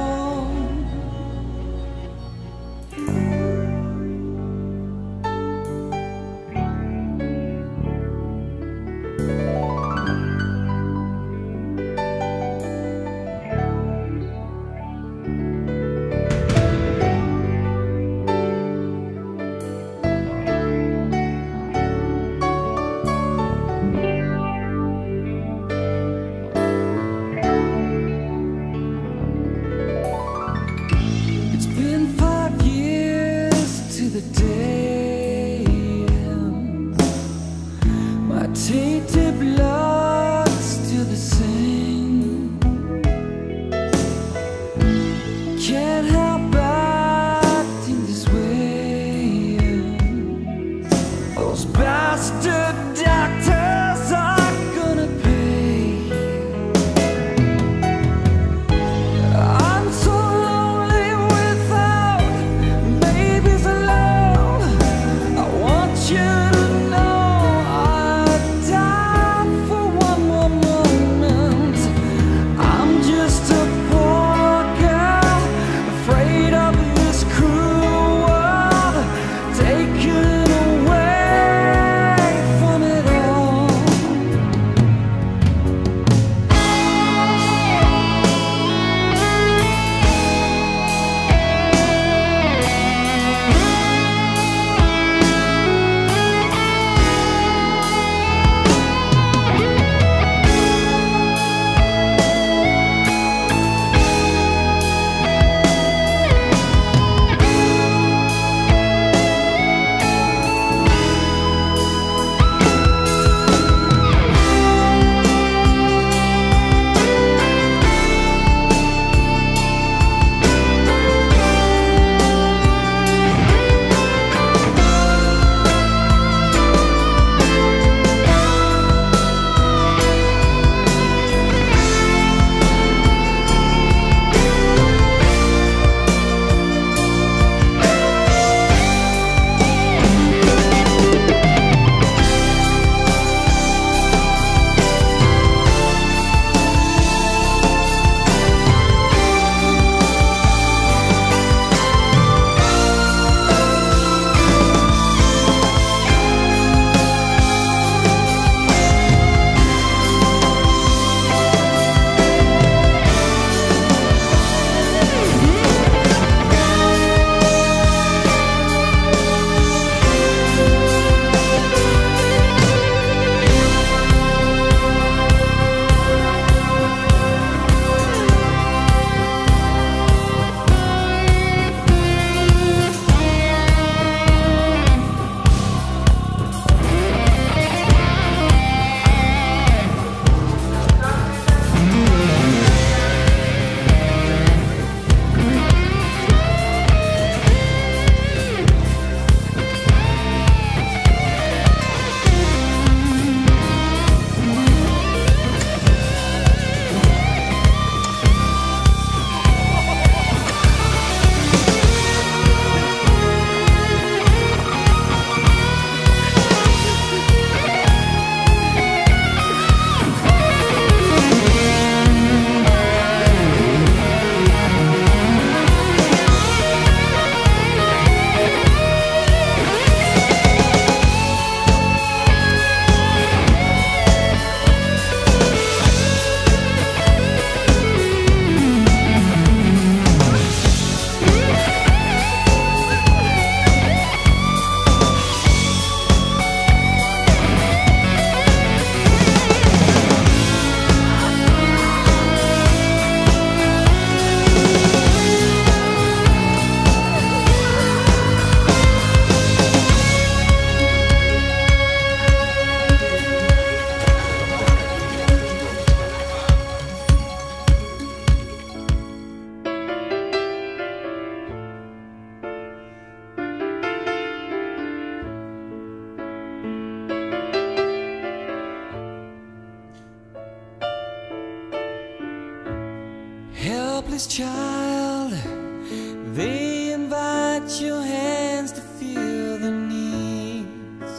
August child, they invite your hands to feel the needs.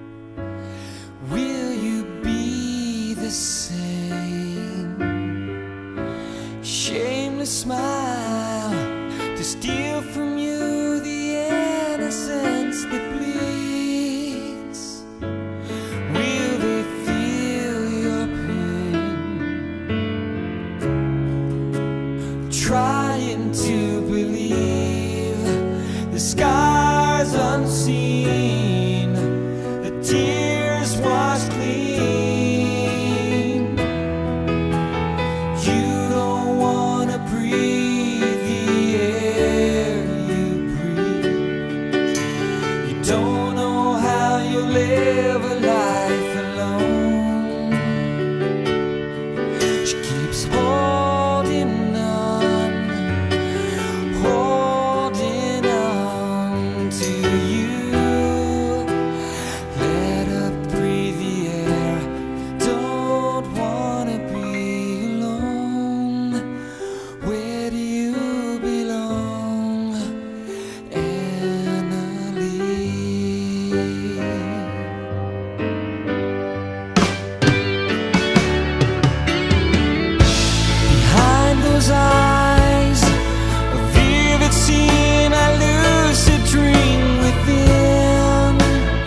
Will you be the same? Shameless smile to steal from you the innocence that bleeds. Will they feel your pain? Trying to believe the scars unseen, the tears washed clean. You don't wanna breathe the air you breathe. You don't know how you live a life alone. She keeps holding on, holding on to you. Let her breathe the air. Don't wanna be alone. Where do you belong, Annalie? Behind those eyes, a vivid scene, a lucid dream within.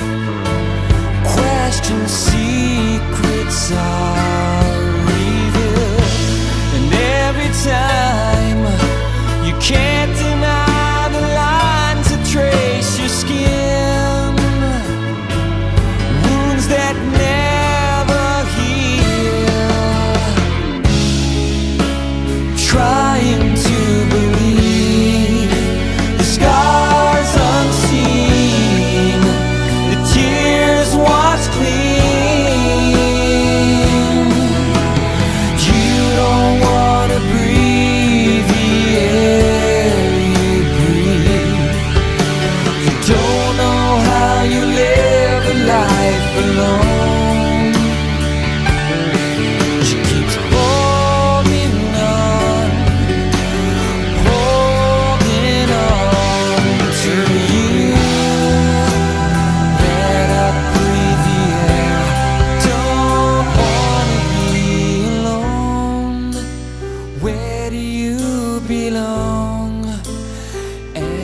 Questions, secrets are revealed, and every time you can't deny the lines that trace your skin. Wounds that never heal. Trying to believe the scars unseen, the tears washed clean. You don't wanna breathe the air you breathe. You don't know how you live a life alone. She keeps holding on, holding on to you. Let her breathe the air. Don't wanna be alone. Where do you belong,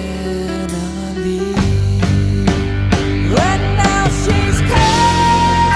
Annalie? And now she's come.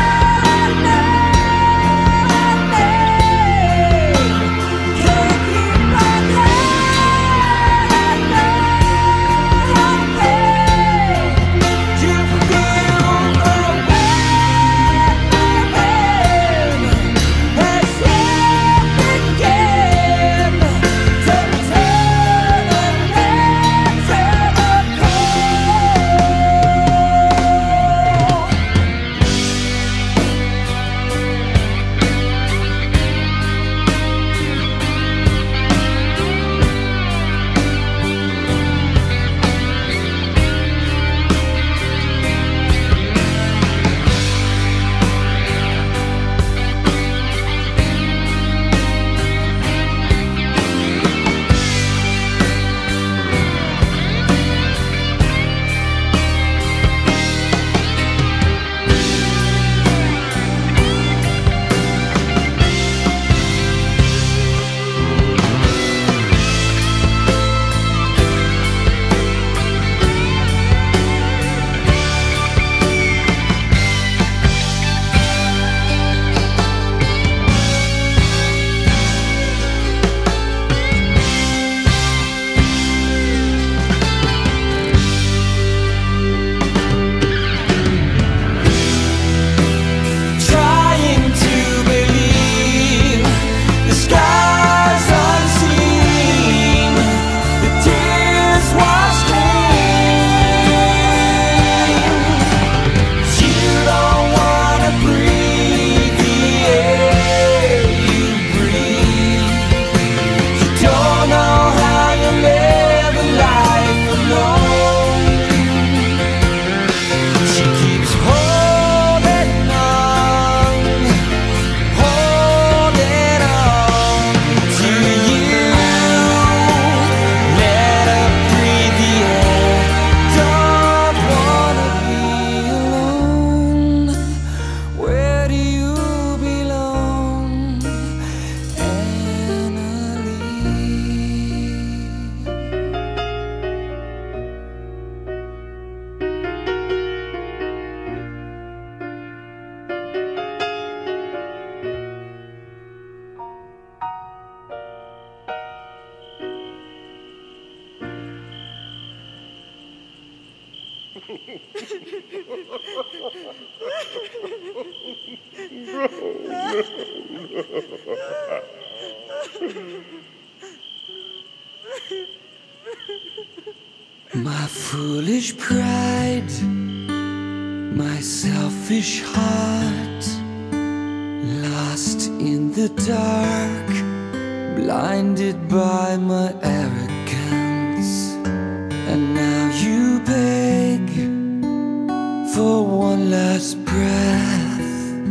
foolish pride, my selfish heart, lost in the dark, blinded by my arrogance. And now you beg for one last breath,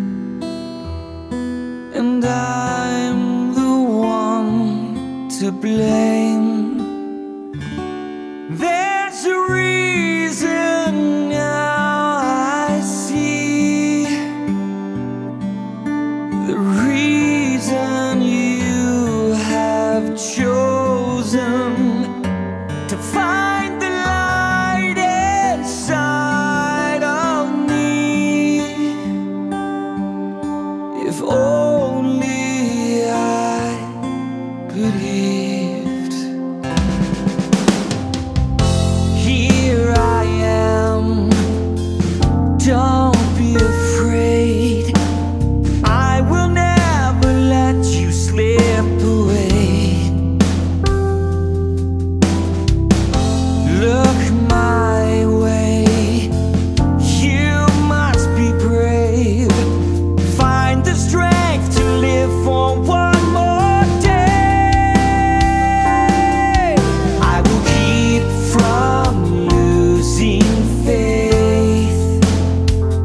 and I'm the one to blame. There's a reason now I see, the reason you have chosen to find the light inside of me. If only I believed. Here I am, don't be afraid, I will never let you slip away. Look my way, you must be brave, find the strength to live for one more day. I will keep from losing faith,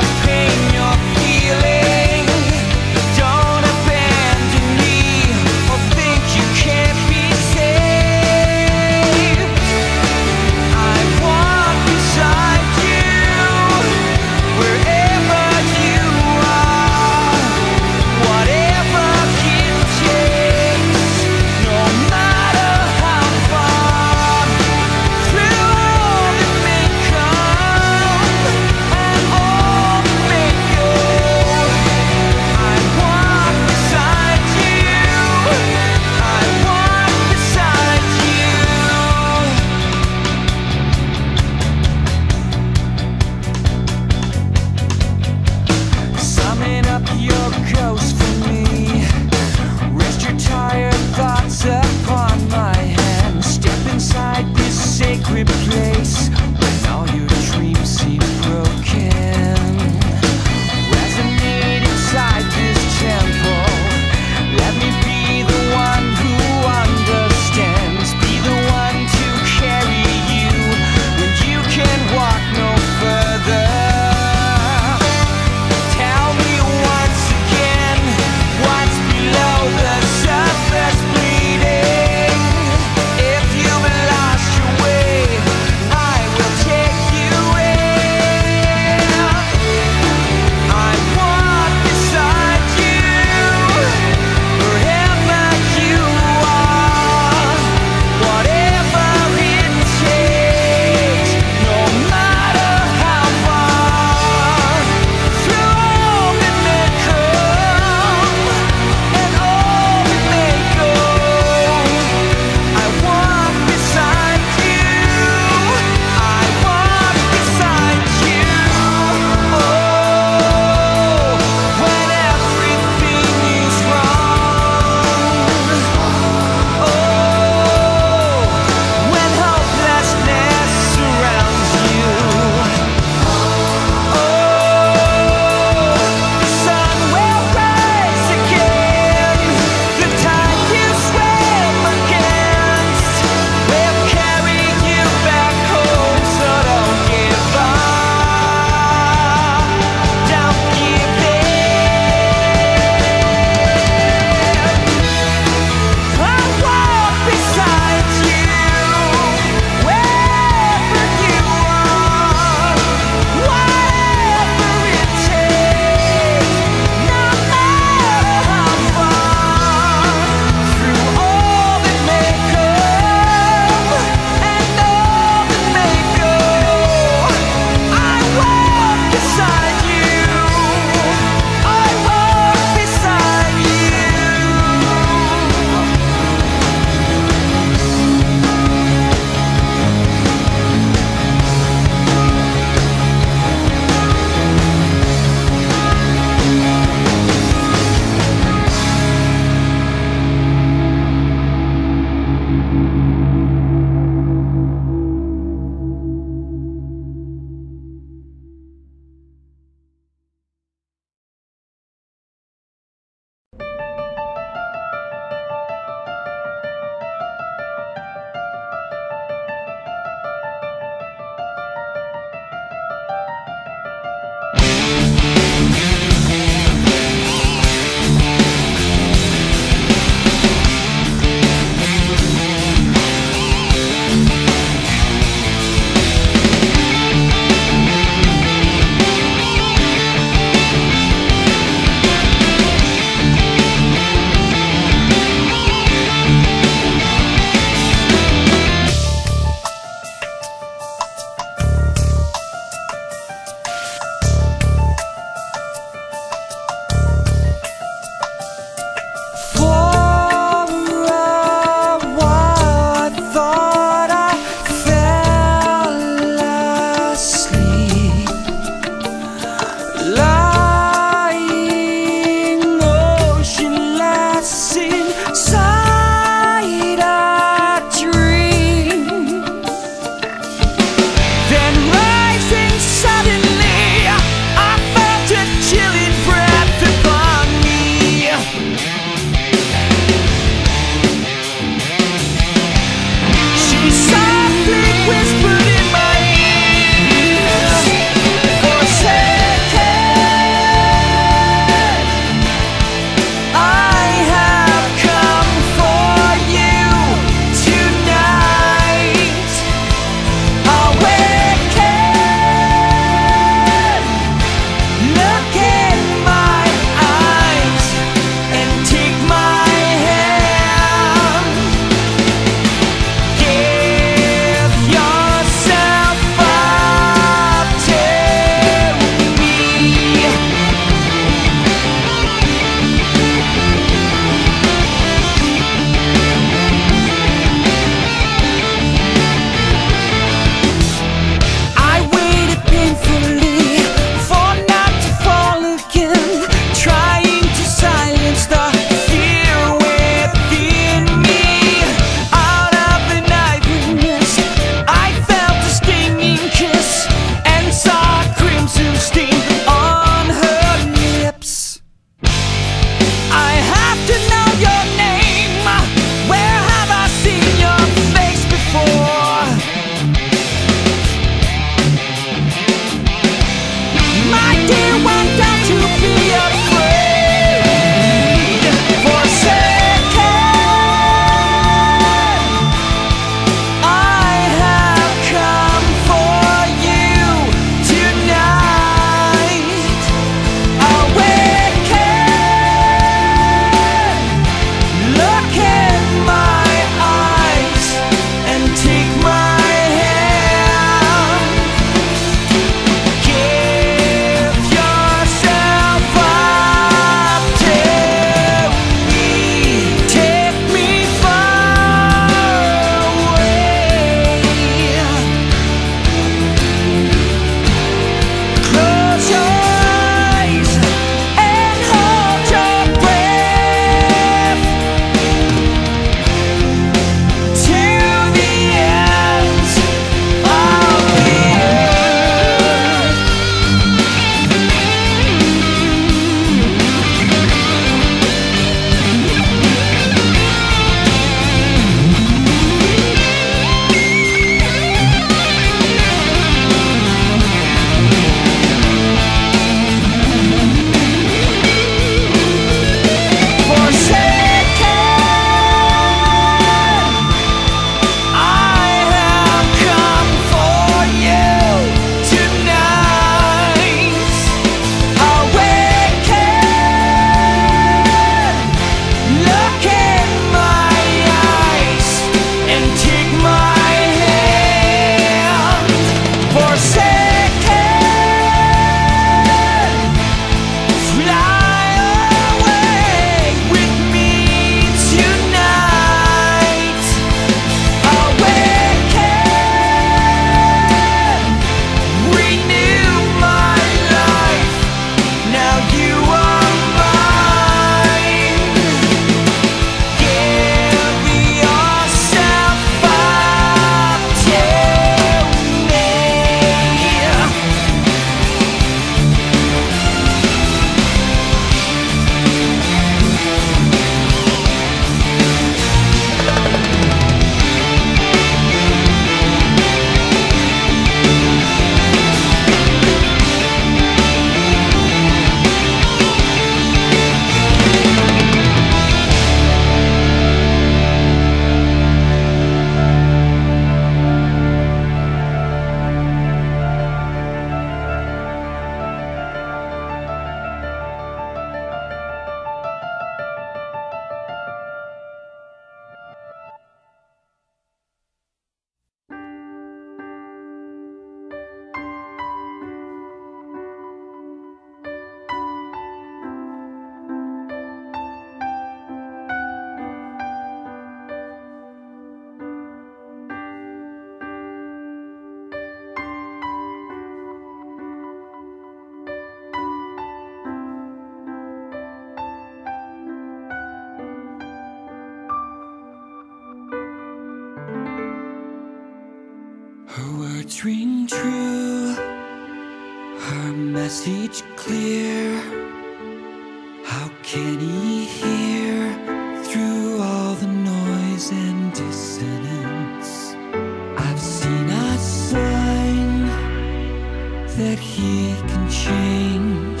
words ring true, her message clear. How can he hear through all the noise and dissonance? I've seen a sign that he can change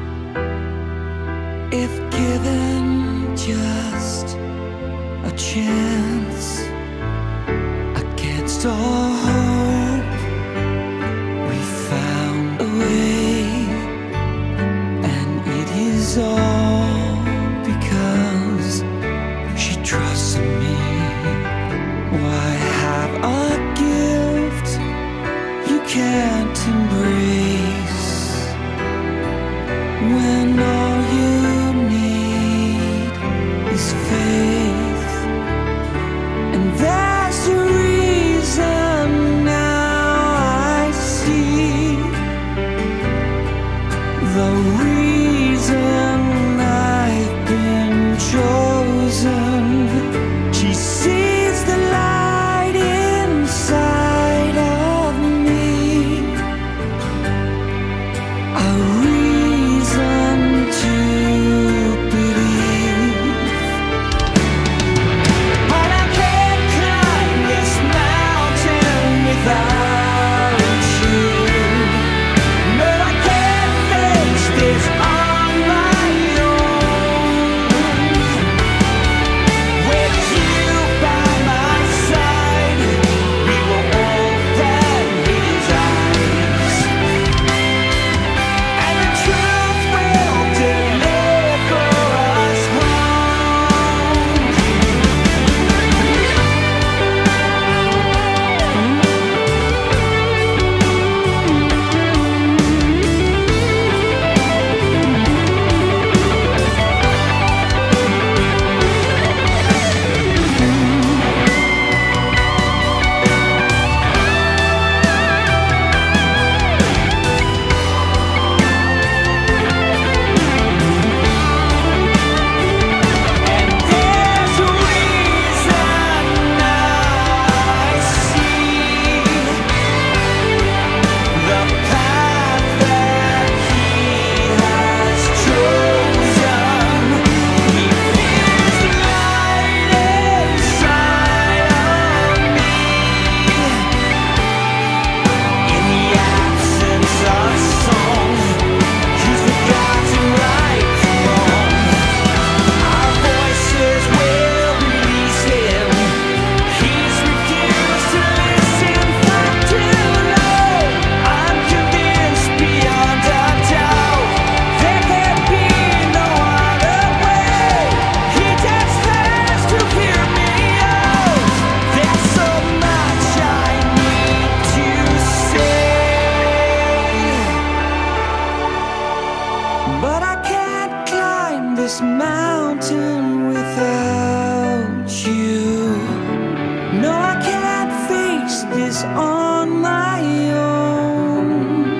if given just a chance. Against all hope, we found a way, and it is all because she trusts me. Why have a gift you can't embrace when all you need is faith? And that's the reason now I see, the reason I've been chosen. She sees the light inside of me, a reason to believe. But I can't climb this mountain without you. But I can't face this on my own. With you by my side, we will open his eyes, and the truth will deliver us home. And there's a reason I see, the path that he has chosen. He feels the light inside of me. In the absence of song, he's forgotten right from wrong. Our voices will release him. He's refused to listen for too long. I'm convinced beyond a doubt there can be no other way. He just has to hear me out. There's so much I need to say, but I can't climb this mountain without you. No, I can't face this on my own.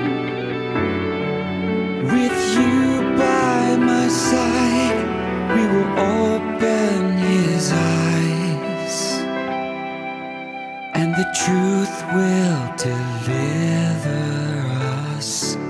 With you by my side, we will open his eyes, and the truth will deliver us